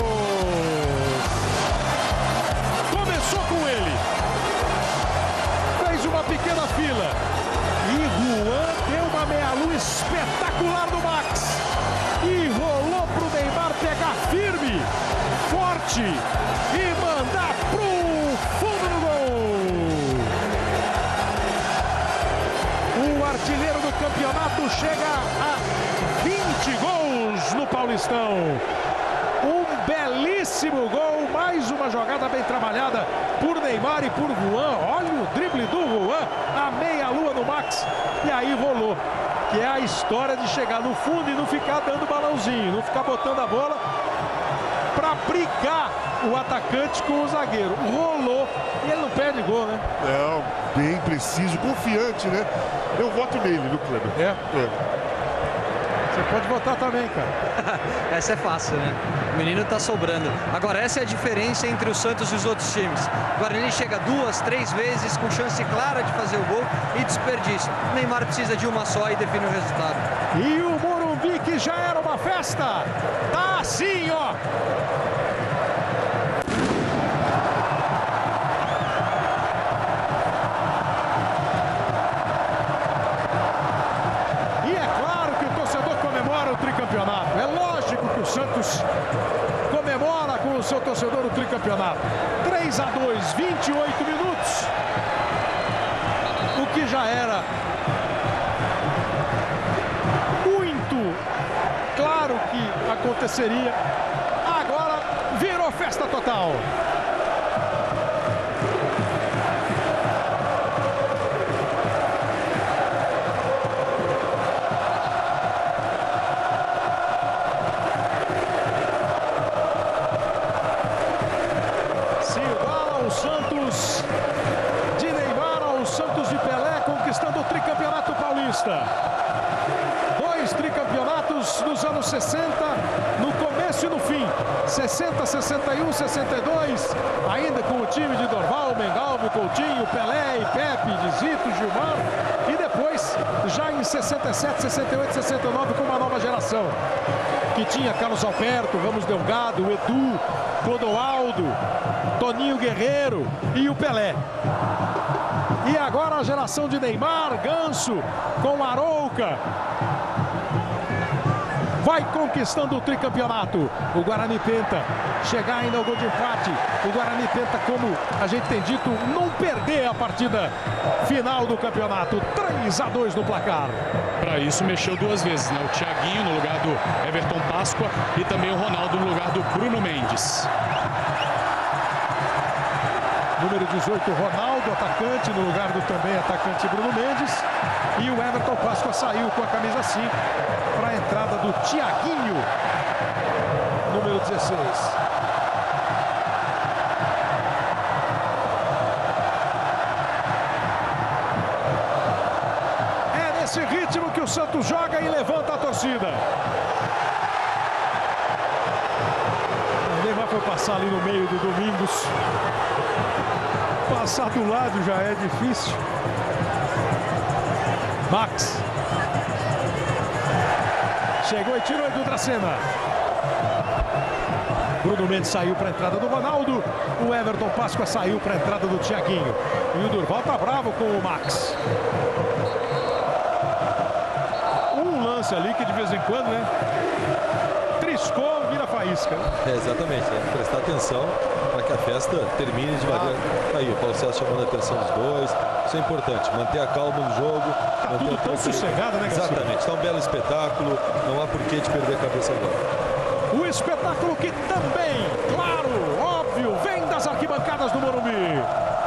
Começou com ele. Fez uma pequena fila. E Juan deu uma meia-lua espetacular do Max. E rolou pro Neymar pegar firme, forte e mandar pro fundo do gol. O artilheiro do campeonato chega a vinte gols no Paulistão. Um belíssimo gol, mais uma jogada bem trabalhada por Neymar e por Juan. Olha o drible do Juan, a meia-lua no Max. E aí rolou. Que é a história de chegar no fundo e não ficar dando balãozinho, não ficar botando a bola para brigar o atacante com o zagueiro. Rolou e ele não perde gol, né? Não, bem preciso, confiante, né? Eu voto nele, viu, Kleber? É? É. Você pode votar também, cara. Essa é fácil, né? O menino tá sobrando. Agora, essa é a diferença entre o Santos e os outros times. O Guarani chega duas, três vezes com chance clara de fazer o gol e desperdício. O Neymar precisa de uma só e define o resultado. E o Morumbi, que já era uma festa, tá assim, ó. É lógico que o Santos comemora com o seu torcedor o tricampeonato. três a dois, vinte e oito minutos. O que já era muito claro que aconteceria. Agora virou festa total. De Neymar ao Santos de Pelé, conquistando o tricampeonato paulista. Dois tricampeonatos nos anos sessenta, no começo e no fim. sessenta, sessenta e um, sessenta e dois, ainda com o time de Dorval, Mengalvio, Coutinho, Pelé e Pepe, de Zito, Gilmar. E depois, já em sessenta e sete, sessenta e oito, sessenta e nove, com uma nova geração. Que tinha Carlos Alberto, Ramos Delgado, Edu, Clodoaldo, Toninho Guerreiro e o Pelé. E agora a geração de Neymar, Ganso, com Arouca. Vai conquistando o tricampeonato. O Guarani tenta chegar ainda ao gol de empate. O Guarani tenta, como a gente tem dito, não perder a partida final do campeonato. três a dois no placar. Para isso mexeu duas vezes, né? O Thiaguinho no lugar do Everton Páscoa e também o Ronaldo no lugar do Bruno Mendes. Número dezoito, Ronaldo, atacante, no lugar do também atacante Bruno Mendes. E o Everton Páscoa saiu com a camisa cinco para a entrada do Thiaguinho, número dezesseis. É nesse ritmo que o Santos joga e levanta a torcida. O Neymar foi passar ali no meio do Domingos. Passar do lado já é difícil. Max. Chegou e tirou Edu Dracena. Bruno Mendes saiu para a entrada do Ronaldo. O Everton Páscoa saiu para a entrada do Thiaguinho. E o Durval tá bravo com o Max. Um lance ali que de vez em quando, né? Triscou, vira faísca. É, exatamente, tem que prestar atenção para que a festa termine de maneira. Ah. Aí, o Paulo César chamando a atenção dos dois. Isso é importante, manter a calma no jogo. Tá tudo tão sossegado, né, Garcia? Exatamente, está um belo espetáculo. Não há por que de perder a cabeça agora. O espetáculo que também, claro, óbvio, vem das arquibancadas do Morumbi.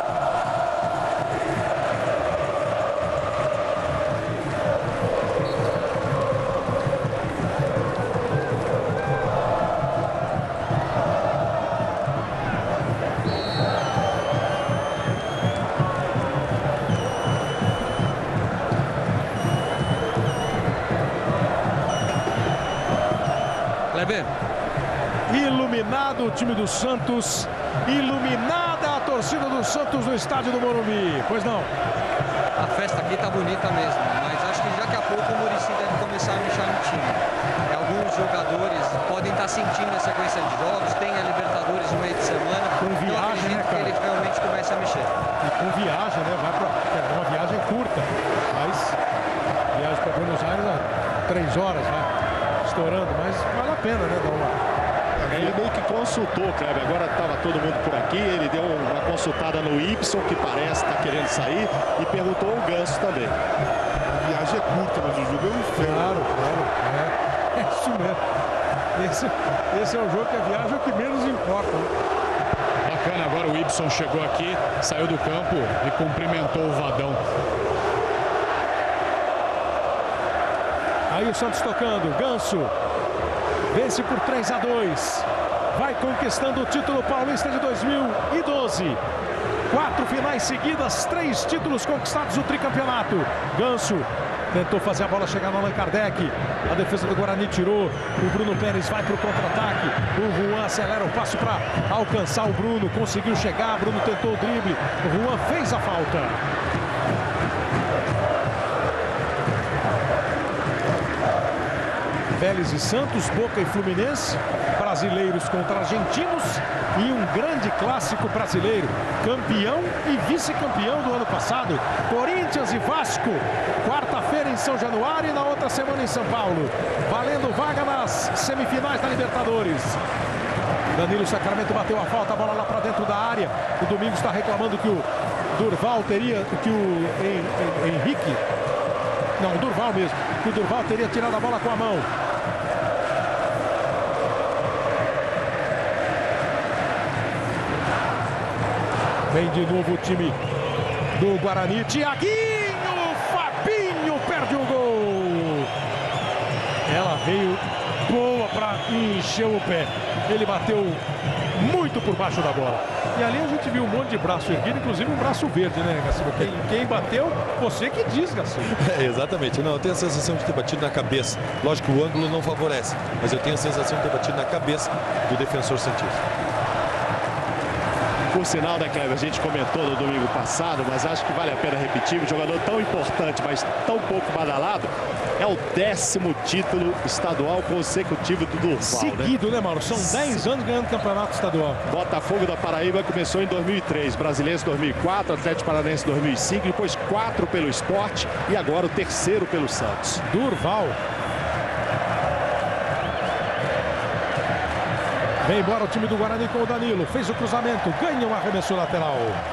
Iluminado o time do Santos, iluminada a torcida do Santos no estádio do Morumbi. Pois não? A festa aqui tá bonita mesmo, mas acho que daqui a pouco o Muricy deve começar a mexer no time. E alguns jogadores podem estar sentindo a sequência de jogos, tem a Libertadores no meio de semana. Com viagem, né, cara? Que ele realmente começa a mexer. E com viagem, né? Vai pra, é uma viagem curta, mas viagem para Buenos Aires, ó, três horas, vai estourando, mas vale a pena, né? Dar uma... Ele meio que consultou, Kleber. Agora estava todo mundo por aqui. Ele deu uma consultada no Y, que parece estar tá querendo sair, e perguntou o Ganso também. A viagem é curta, mas o jogo é um inferno. Claro, claro. É, é isso mesmo. Esse, esse é o jogo que a viagem é o que menos importa. Bacana, agora o Y chegou aqui, saiu do campo e cumprimentou o Vadão. Aí o Santos tocando, Ganso. Vence por três a dois. Vai conquistando o título paulista de dois mil e doze. Quatro finais seguidas, três títulos conquistados no tricampeonato. Ganso tentou fazer a bola chegar no Allan Kardec. A defesa do Guarani tirou. O Bruno Pérez vai para o contra-ataque. O Juan acelera o passo para alcançar o Bruno. Conseguiu chegar. Bruno tentou o drible. O Juan fez a falta. Vélez e Santos, Boca e Fluminense, brasileiros contra argentinos e um grande clássico brasileiro, campeão e vice-campeão do ano passado, Corinthians e Vasco, quarta-feira em São Januário e na outra semana em São Paulo, valendo vaga nas semifinais da Libertadores. Danilo Sacramento bateu a falta, a bola lá para dentro da área. O Domingos está reclamando que o Durval teria, que o Henrique, não, o Durval mesmo, que o Durval teria tirado a bola com a mão. Vem de novo o time do Guarani. Thiaguinho, Fabinho perde o gol. Ela veio boa para encher o pé. Ele bateu muito por baixo da bola. E ali a gente viu um monte de braço erguido, inclusive um braço verde, né, Garcia? Quem, quem bateu, você que diz, Garcia. É, exatamente. Não, eu tenho a sensação de ter batido na cabeça. Lógico que o ângulo não favorece, mas eu tenho a sensação de ter batido na cabeça do defensor santista. Por sinal, né, Kleber, a gente comentou no domingo passado, mas acho que vale a pena repetir, um jogador tão importante, mas tão pouco badalado, é o décimo título estadual consecutivo do Durval. Seguido, né, né Mauro? São dez anos ganhando campeonato estadual. Botafogo da Paraíba começou em dois mil e três, Brasileiro dois mil e quatro, Atlético Paranaense dois mil e cinco, depois quatro pelo Sport e agora o terceiro pelo Santos. Durval. Vem embora o time do Guarani com o Danilo. Fez o cruzamento, ganha um arremesso lateral.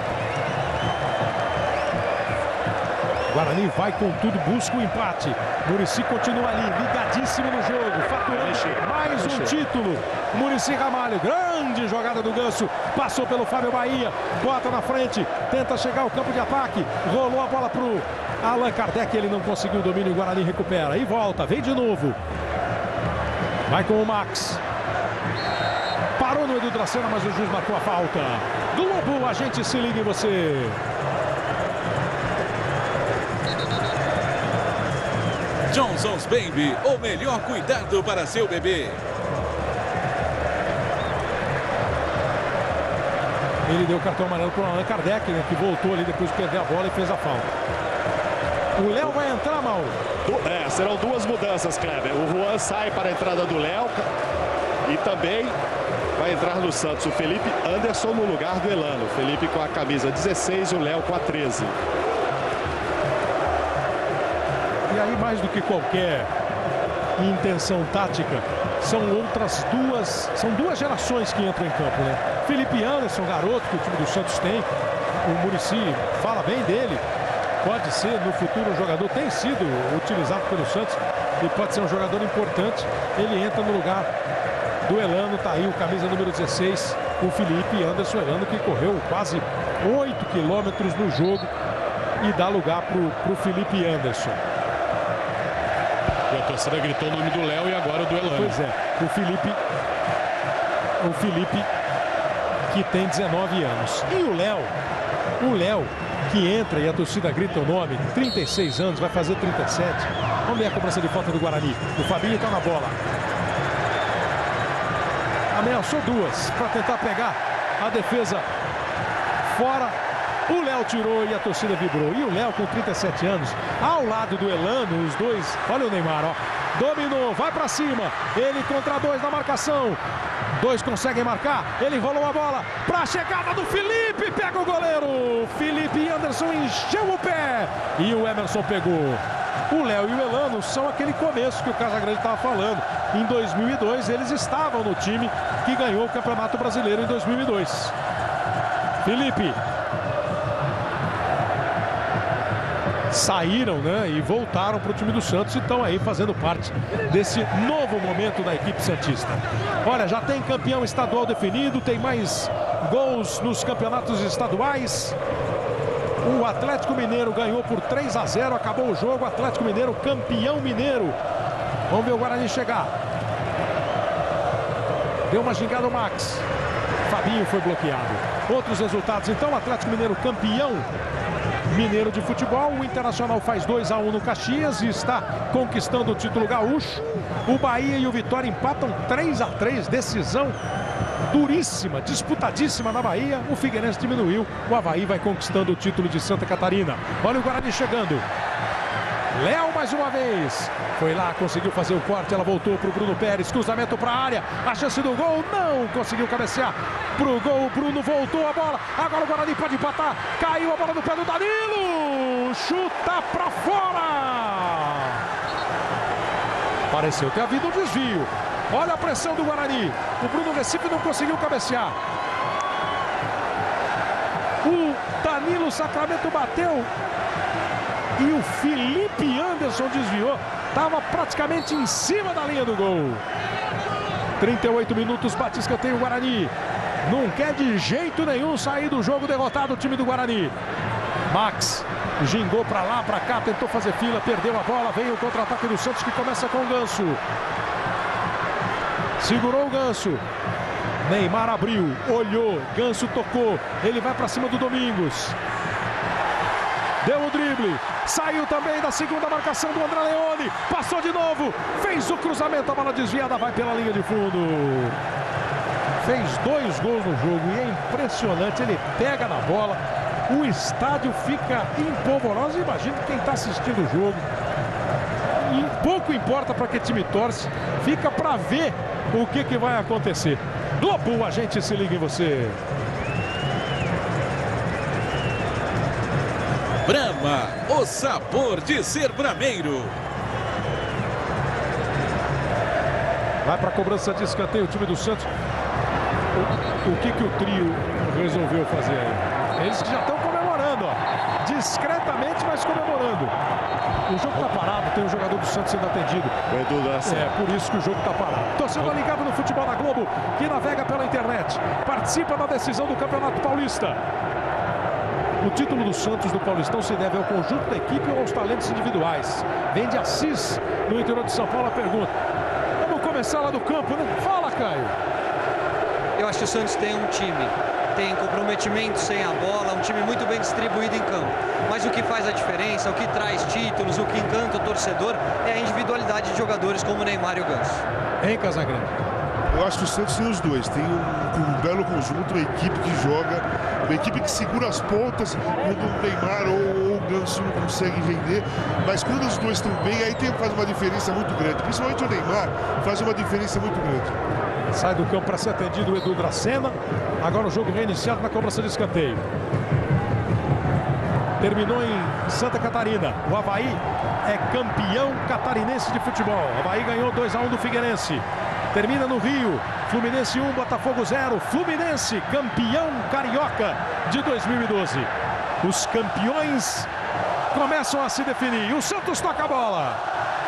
Guarani vai com tudo, busca o empate. Muricy continua ali, ligadíssimo no jogo, faturando mais um título. Muricy Ramalho, grande jogada do Ganso. Passou pelo Fábio Bahia, bota na frente, tenta chegar ao campo de ataque. Rolou a bola pro Allan Kardec, ele não conseguiu o domínio, o Guarani recupera. E volta, vem de novo. Vai com o Max. Parou no Edu Dracena, mas o juiz marcou a falta. Globo, a gente se liga em você. Johnson's Baby, o melhor cuidado para seu bebê. Ele deu o cartão amarelo para o Allan Kardec, né, que voltou ali depois de perder a bola e fez a falta. O Léo vai entrar, Mauro. É, serão duas mudanças, Kleber. O Juan sai para a entrada do Léo e também Vai entrar no Santos o Felipe Anderson no lugar do Elano. O Felipe com a camisa dezesseis e o Léo com a treze. E aí, mais do que qualquer intenção tática, são outras duas, são duas gerações que entram em campo, né? Felipe Anderson, garoto que o time do Santos tem, o Muricy fala bem dele, pode ser no futuro um jogador, tem sido utilizado pelo Santos e pode ser um jogador importante. Ele entra no lugar do Elano, tá aí o camisa número dezesseis, o Felipe Anderson. Elano que correu quase oito quilômetros no jogo e dá lugar pro, pro Felipe Anderson. E a torcida gritou o nome do Léo e agora o do Elano. Pois é, o Felipe, o Felipe que tem dezenove anos. E o Léo, o Léo que entra e a torcida grita o nome, trinta e seis anos, vai fazer trinta e sete. Vamos ver a cobrança de falta do Guarani. O Fabinho tá na bola. Ameaçou duas para tentar pegar a defesa fora. O Léo tirou e a torcida vibrou. E o Léo com trinta e sete anos, ao lado do Elano, os dois. Olha o Neymar, ó. Dominou, vai para cima. Ele contra dois na marcação. Dois conseguem marcar. Ele rolou a bola para a chegada do Felipe. Pega o goleiro. Felipe Anderson encheu o pé. E o Emerson pegou. O Léo e o Elano são aquele começo que o Casagrande estava falando. Em dois mil e dois, eles estavam no time que ganhou o Campeonato Brasileiro em dois mil e dois. Felipe. Saíram, né, e voltaram para o time do Santos e estão aí fazendo parte desse novo momento da equipe santista. Olha, já tem campeão estadual definido, tem mais gols nos campeonatos estaduais. O Atlético Mineiro ganhou por três a zero, acabou o jogo, Atlético Mineiro campeão mineiro. Vamos ver o Guarani chegar. Deu uma gingada o Max. Fabinho foi bloqueado. Outros resultados, então, Atlético Mineiro campeão mineiro de futebol. O Internacional faz dois a um no Caxias e está conquistando o título gaúcho. O Bahia e o Vitória empatam três a três, decisão duríssima, disputadíssima na Bahia. O Figueirense diminuiu, o Avaí vai conquistando o título de Santa Catarina. Olha o Guarani chegando. Léo mais uma vez. Foi lá, conseguiu fazer o corte, ela voltou para o Bruno Pérez, cruzamento para a área, a chance do gol, não conseguiu cabecear para o gol, o Bruno voltou a bola, agora o Guarani pode empatar, caiu a bola do pé do Danilo, chuta para fora. Pareceu ter havido um desvio, olha a pressão do Guarani, o Bruno Recife não conseguiu cabecear. O Danilo Sacramento bateu e o Felipe Anderson desviou. Estava praticamente em cima da linha do gol. trinta e oito minutos, Batisca tem o Guarani. Não quer de jeito nenhum sair do jogo derrotado o time do Guarani. Max gingou para lá, para cá, tentou fazer fila, perdeu a bola. Vem o contra-ataque do Santos que começa com o Ganso. Segurou o Ganso. Neymar abriu, olhou, Ganso tocou. Ele vai para cima do Domingos. Deu o drible, saiu também da segunda marcação do André Leone, passou de novo, fez o cruzamento, a bola desviada, vai pela linha de fundo. Fez dois gols no jogo e é impressionante, ele pega na bola, o estádio fica empolvoroso. Imagina quem está assistindo o jogo. E pouco importa para que time torce, fica para ver o que, que vai acontecer. Globo, a gente se liga em você. Brahma, o sabor de ser brameiro. Vai para a cobrança de escanteio o time do Santos. O, o que que o trio resolveu fazer aí? Eles que já estão comemorando, ó. Discretamente, mas comemorando. O jogo está parado, tem um jogador do Santos sendo atendido. É por isso que o jogo está parado. Torcedor ligado no futebol da Globo, que navega pela internet. Participa da decisão do Campeonato Paulista. O título do Santos do Paulistão se deve ao conjunto da equipe ou aos talentos individuais? Vem de Assis, no interior de São Paulo, a pergunta. Vamos começar lá do campo, né? Fala, Caio. Eu acho que o Santos tem um time, tem comprometimento sem a bola, um time muito bem distribuído em campo. Mas o que faz a diferença, o que traz títulos, o que encanta o torcedor é a individualidade de jogadores como o Neymar e o Ganso. Hein, Casagrande? Eu acho que o Santos tem os dois. Tem um, um belo conjunto, uma equipe que joga, uma equipe que segura as pontas quando o Neymar ou, ou o Ganso não conseguem render. Mas quando os dois estão bem, aí tem, faz uma diferença muito grande. Principalmente o Neymar faz uma diferença muito grande. Sai do campo para ser atendido o Edu Dracena. Agora o jogo reiniciado na cobrança de escanteio. Terminou em Santa Catarina. O Avaí é campeão catarinense de futebol. O Avaí ganhou dois a um do Figueirense. Termina no Rio. Fluminense um, Botafogo zero. Fluminense, campeão carioca de dois mil e doze. Os campeões começam a se definir. O Santos toca a bola.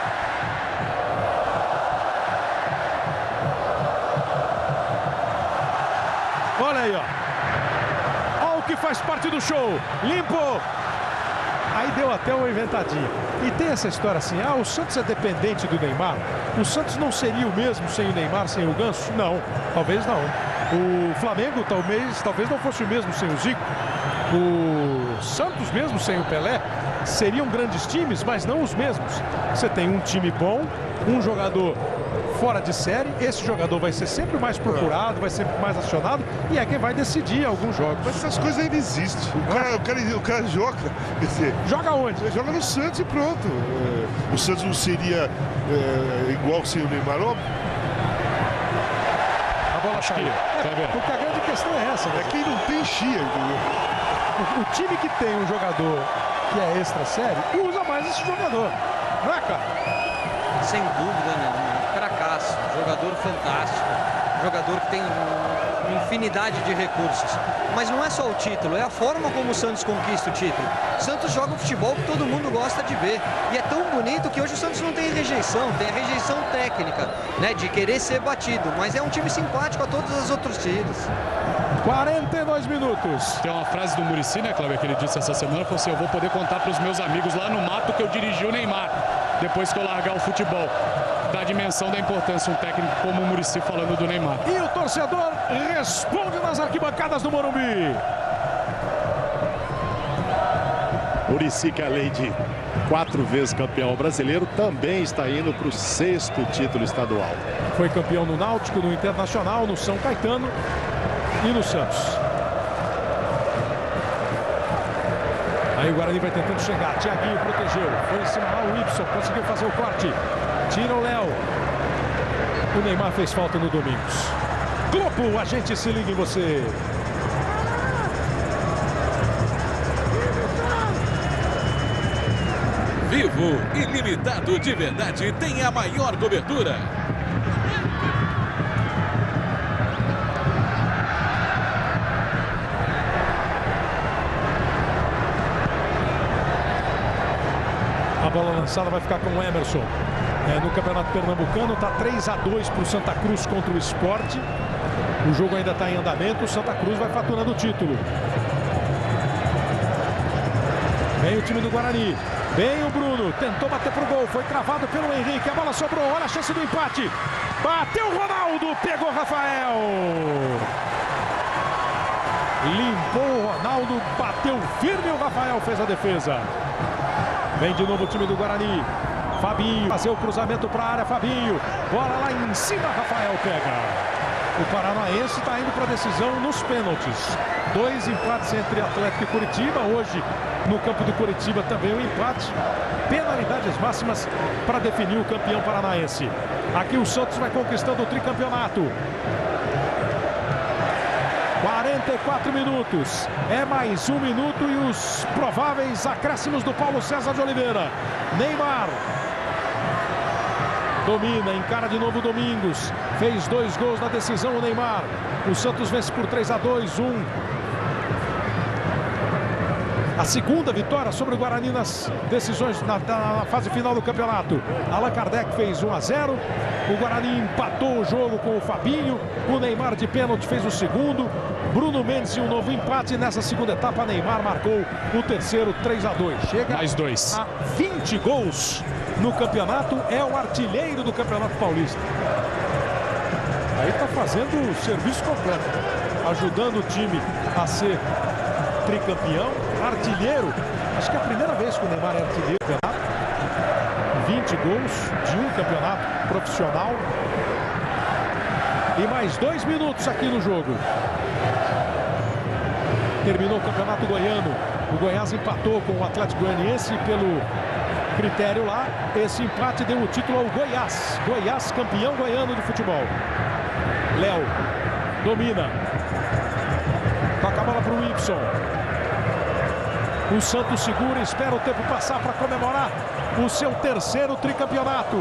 Olha aí, ó. Olha o que faz parte do show. Limpou. Aí deu até uma inventadinha. E tem essa história assim, ah, o Santos é dependente do Neymar. O Santos não seria o mesmo sem o Neymar, sem o Ganso? Não, talvez não. O Flamengo talvez, talvez não fosse o mesmo sem o Zico. O Santos mesmo sem o Pelé seriam grandes times, mas não os mesmos. Você tem um time bom, um jogador fora de série, esse jogador vai ser sempre mais procurado, vai ser mais acionado e é quem vai decidir alguns jogos. Mas essas coisas ainda existem. O cara, o cara, o cara joga, quer dizer, joga onde? Ele joga no Santos e pronto. É, o Santos não seria é, igual sem o Neymar, óbvio. A bola caiu. É, porque a grande questão é essa. Né? É quem não tem chia. O, o time que tem um jogador que é extra série, usa mais esse jogador. Não é, cara? Sem dúvida nenhuma. Cracaço, jogador fantástico, jogador que tem uma infinidade de recursos. Mas não é só o título, é a forma como o Santos conquista o título. O Santos joga o futebol que todo mundo gosta de ver. E é tão bonito que hoje o Santos não tem rejeição, tem a rejeição técnica, né, de querer ser batido. Mas é um time simpático a todos os outros times. quarenta e dois minutos. Tem uma frase do Muricy, né, Cláudio, que ele disse essa semana, falou assim, eu vou poder contar para os meus amigos lá no mato que eu dirigi o Neymar, depois que eu largar o futebol. Da dimensão da importância, um técnico como o Muricy falando do Neymar. E o torcedor responde nas arquibancadas do Morumbi. Muricy, que além de quatro vezes campeão brasileiro, também está indo para o sexto título estadual. Foi campeão no Náutico, no Internacional, no São Caetano e no Santos. Aí o Guarani vai tentando chegar. Thiaguinho protegeu. Foi em cima lá o Y. Conseguiu fazer o corte. Tira o Léo. O Neymar fez falta no Domingos. Globo, a gente se liga em você. Vivo, ilimitado de verdade, tem a maior cobertura. A bola lançada vai ficar com o Emerson. É, no Campeonato Pernambucano está três a dois para o Santa Cruz contra o Sport. O jogo ainda está em andamento. O Santa Cruz vai faturando o título. Vem o time do Guarani. Vem o Bruno. Tentou bater pro gol. Foi travado pelo Henrique. A bola sobrou. Olha a chance do empate. Bateu o Ronaldo. Pegou o Rafael. Limpou o Ronaldo. Bateu firme. O Rafael fez a defesa. Vem de novo o time do Guarani. Fabinho, fazer o cruzamento para a área, Fabinho. Bola lá em cima, Rafael pega. O Paranaense está indo para a decisão nos pênaltis. Dois empates entre Atlético e Curitiba. Hoje, no campo do Curitiba, também um empate. Penalidades máximas para definir o campeão paranaense. Aqui o Santos vai conquistando o tricampeonato. quarenta e quatro minutos. É mais um minuto e os prováveis acréscimos do Paulo César de Oliveira. Neymar. Domina, encara de novo o Domingos. Fez dois gols na decisão o Neymar. O Santos vence por três a dois, um. A segunda vitória sobre o Guarani nas decisões na, na fase final do campeonato. Allan Kardec fez um a zero. O Guarani empatou o jogo com o Fabinho. O Neymar de pênalti fez o segundo. Bruno Mendes e um novo empate. Nessa segunda etapa, Neymar marcou o terceiro, três a dois. Chega mais dois. A vinte gols no campeonato. É o artilheiro do Campeonato Paulista. Aí está fazendo o serviço completo. Ajudando o time a ser tricampeão. Artilheiro. Acho que é a primeira vez que o Neymar é artilheiro do campeonato. vinte gols de um campeonato profissional. E mais dois minutos aqui no jogo. Terminou o campeonato goiano. O Goiás empatou com o Atlético Goianiense pelo critério lá. Esse empate deu o título ao Goiás. Goiás, campeão goiano de futebol. Léo domina. Toca a bola para o Y. O Santos segura, espera o tempo passar para comemorar o seu terceiro tricampeonato.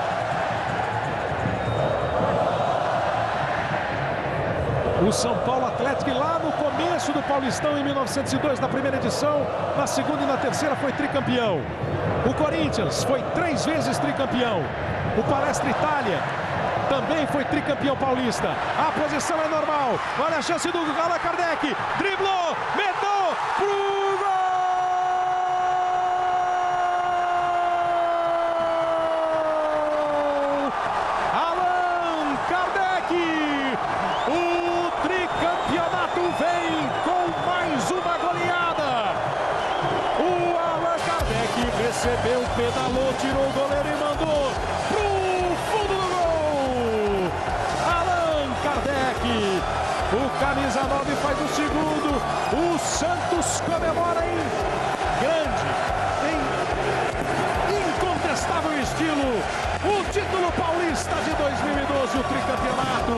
O São Paulo Atlético, e lá no começo do Paulistão, em mil novecentos e dois, na primeira edição, na segunda e na terceira foi tricampeão. O Corinthians foi três vezes tricampeão. O Palestra Itália também foi tricampeão paulista. A posição é normal. Olha a chance do Allan Kardec. Driblou, meteu pro gol! Allan Kardec! O tricampeonato vem com mais uma goleada. O Allan Kardec recebeu, pedalou, tirou o goleiro e mandou pro fundo do gol. Allan Kardec, o camisa nove faz o segundo. O Santos comemora em grande, em incontestável estilo, o título paulista de dois mil e doze, o tricampeonato.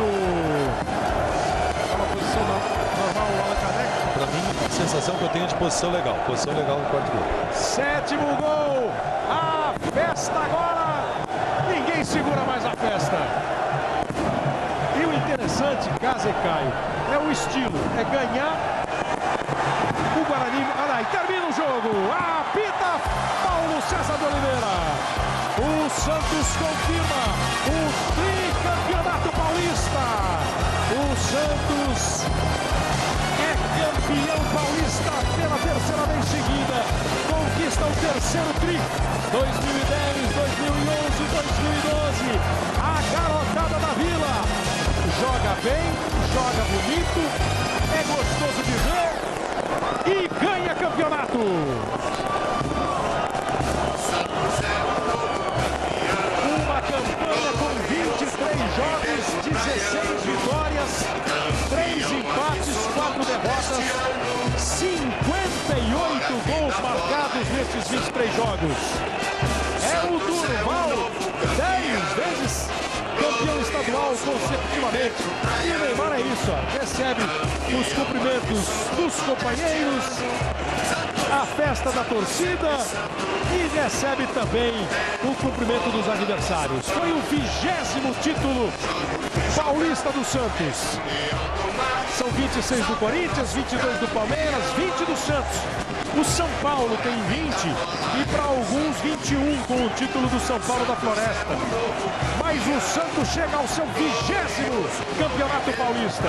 Uma posição normal, o Allan Kardec. Para mim, a sensação que eu tenho de posição legal. Posição legal no quarto gol. Sétimo gol. A festa agora. Ninguém segura mais a festa. E o interessante, Casa e Caio, é o estilo. É ganhar. O Guarani. Olha lá, e termina o jogo. Apita Paulo César de Oliveira. O Santos confirma o tricampeonato paulista. O Santos é campeão paulista pela terceira vez seguida. Conquista o terceiro tri. dois mil e dez, dois mil e onze, dois mil e doze. A garotada da Vila joga bem, joga bonito, é gostoso de ver e ganha campeonato. Uma campanha com vinte e três jogos, dezesseis vitórias, três empates, quatro derrotas, cinquenta e oito gols marcados nesses vinte e três jogos. É o Durval, dez vezes campeão estadual consecutivamente. E o Neymar é isso, ó, recebe os cumprimentos dos companheiros, a festa da torcida e recebe também o cumprimento dos adversários. Foi o vigésimo título paulista do Santos. São vinte e seis do Corinthians, vinte e dois do Palmeiras, vinte do Santos. O São Paulo tem vinte e para alguns vinte e um com o título do São Paulo da Floresta. Mas o Santos chega ao seu vigésimo campeonato paulista.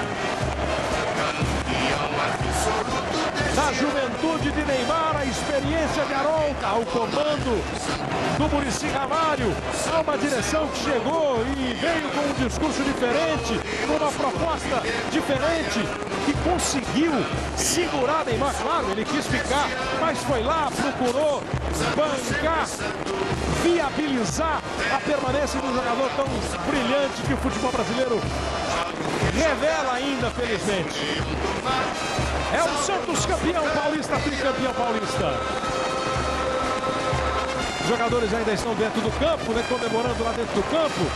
Da juventude de Neymar, a experiência de Arouca, ao comando do Muricy Ramalho, há uma direção que chegou e veio com um discurso diferente, com uma proposta diferente, que conseguiu segurar Neymar. Claro, ele quis ficar, mas foi lá, procurou bancar, viabilizar a permanência do jogador tão brilhante que o futebol brasileiro revela ainda, felizmente. É o Santos campeão paulista, tricampeão paulista. Os jogadores ainda estão dentro do campo, né, comemorando lá dentro do campo.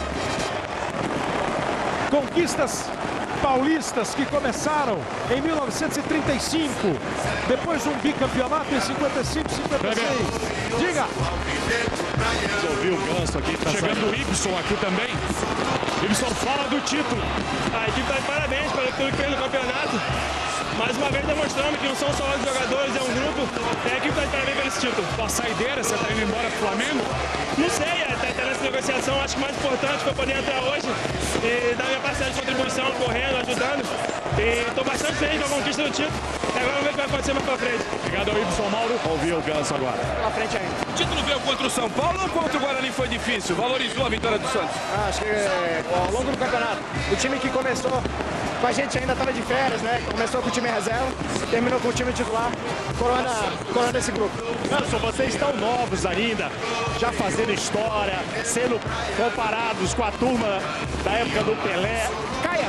Conquistas paulistas que começaram em mil novecentos e trinta e cinco, depois um bicampeonato em cinquenta e cinco, cinquenta e seis. Diga! Você ouviu o Ganso aqui, tá chegando o Y aqui também. Y fala do título. A equipe está de parabéns pelo que fez no campeonato. Mais uma vez demonstrando que não são só os jogadores, é um grupo. E a equipe está de parabéns pelo esse título. A saideira, você está indo embora pro Flamengo? Não sei, até, até nessa negociação, acho que o mais importante foi poder entrar hoje e dar minha parcela de contribuição, correndo, ajudando. E estou bastante feliz com a conquista do título. E agora vamos ver o que vai acontecer mais pra frente. Obrigado ao Y Mauro. Ouviu o Ganso agora. Pela frente ainda. O título veio contra o São Paulo ou contra o Guarani foi difícil? Valorizou a vitória do Santos? Ah, acho que é, ao longo do campeonato, o time que começou com a gente ainda estava de férias, né? Começou com o time reserva, terminou com o time titular, corona, corona esse grupo. Ganso, vocês estão novos ainda, já fazendo história, sendo comparados com a turma da época do Pelé. Cai a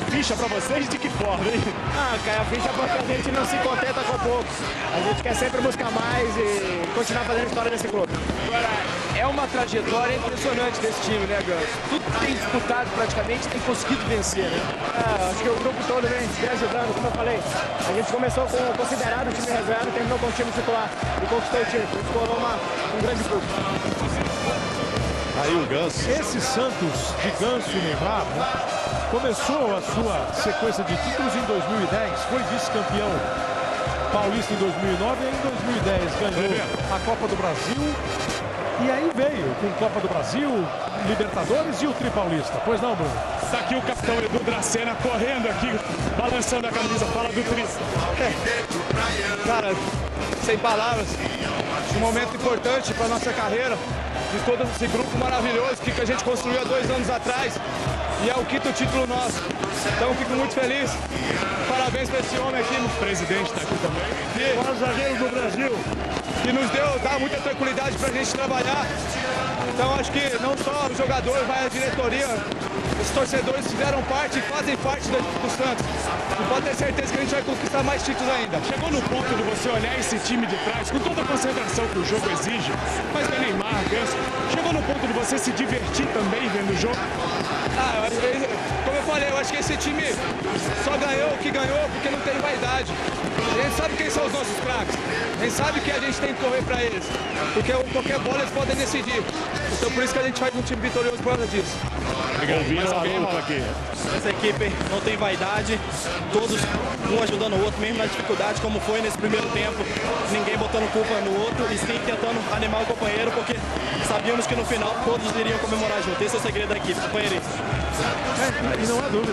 ficha pra vocês de que forma, hein? Ah, cai a ficha porque a gente não se contenta com pouco. A gente quer sempre buscar mais e continuar fazendo história nesse clube. Agora, é uma trajetória impressionante desse time, né, Ganso? Tudo que tem disputado praticamente tem conseguido vencer, né? É, acho que o grupo todo vem, vem ajudando, como eu falei. A gente começou com o considerado time reserva e terminou com o time titular e conquistou o time. Isso formou uma, um grande grupo. Aí o Ganso. Esse Santos de Ganso e Neymar, né, começou a sua sequência de títulos em dois mil e dez, foi vice-campeão paulista em dois mil e nove e em dois mil e dez ganhou a Copa do Brasil. E aí veio com Copa do Brasil, Libertadores e o Tri Paulista. Pois não, Bruno? Está aqui o capitão Edu Dracena correndo aqui, balançando a camisa. Fala do Tri. É. Cara, sem palavras, um momento importante para nossa carreira, de todo esse grupo maravilhoso que a gente construiu há dois anos atrás. E é o quinto título nosso. Então fico muito feliz. Parabéns para esse homem aqui. O presidente está aqui também. E o zagueiro do Brasil. Que nos deu, dá muita tranquilidade para a gente trabalhar. Então acho que não só o jogador, vai a diretoria, os torcedores fizeram parte e fazem parte do, do Santos. E pode ter certeza que a gente vai conquistar mais títulos ainda. Chegou no ponto de você olhar esse time de trás, com toda a concentração que o jogo exige, mas tem Neymar, Ganso, chegou no ponto de você se divertir também vendo o jogo? Ah, eu acho que, como eu falei, eu acho que esse time só ganhou o que ganhou porque não tem vaidade. A gente sabe quem são os nossos craques. A gente sabe que a gente tem que correr pra eles. Porque qualquer bola eles podem decidir. Então por isso que a gente faz um time vitorioso por causa disso. Mais alguém rola aqui. Essa equipe não tem vaidade, todos um ajudando o outro, mesmo na dificuldade, como foi nesse primeiro tempo. Ninguém botando culpa no outro e sim tentando animar o companheiro, porque sabíamos que no final todos iriam comemorar junto. Esse é o segredo da equipe, companheirismo. É, e não há dúvida.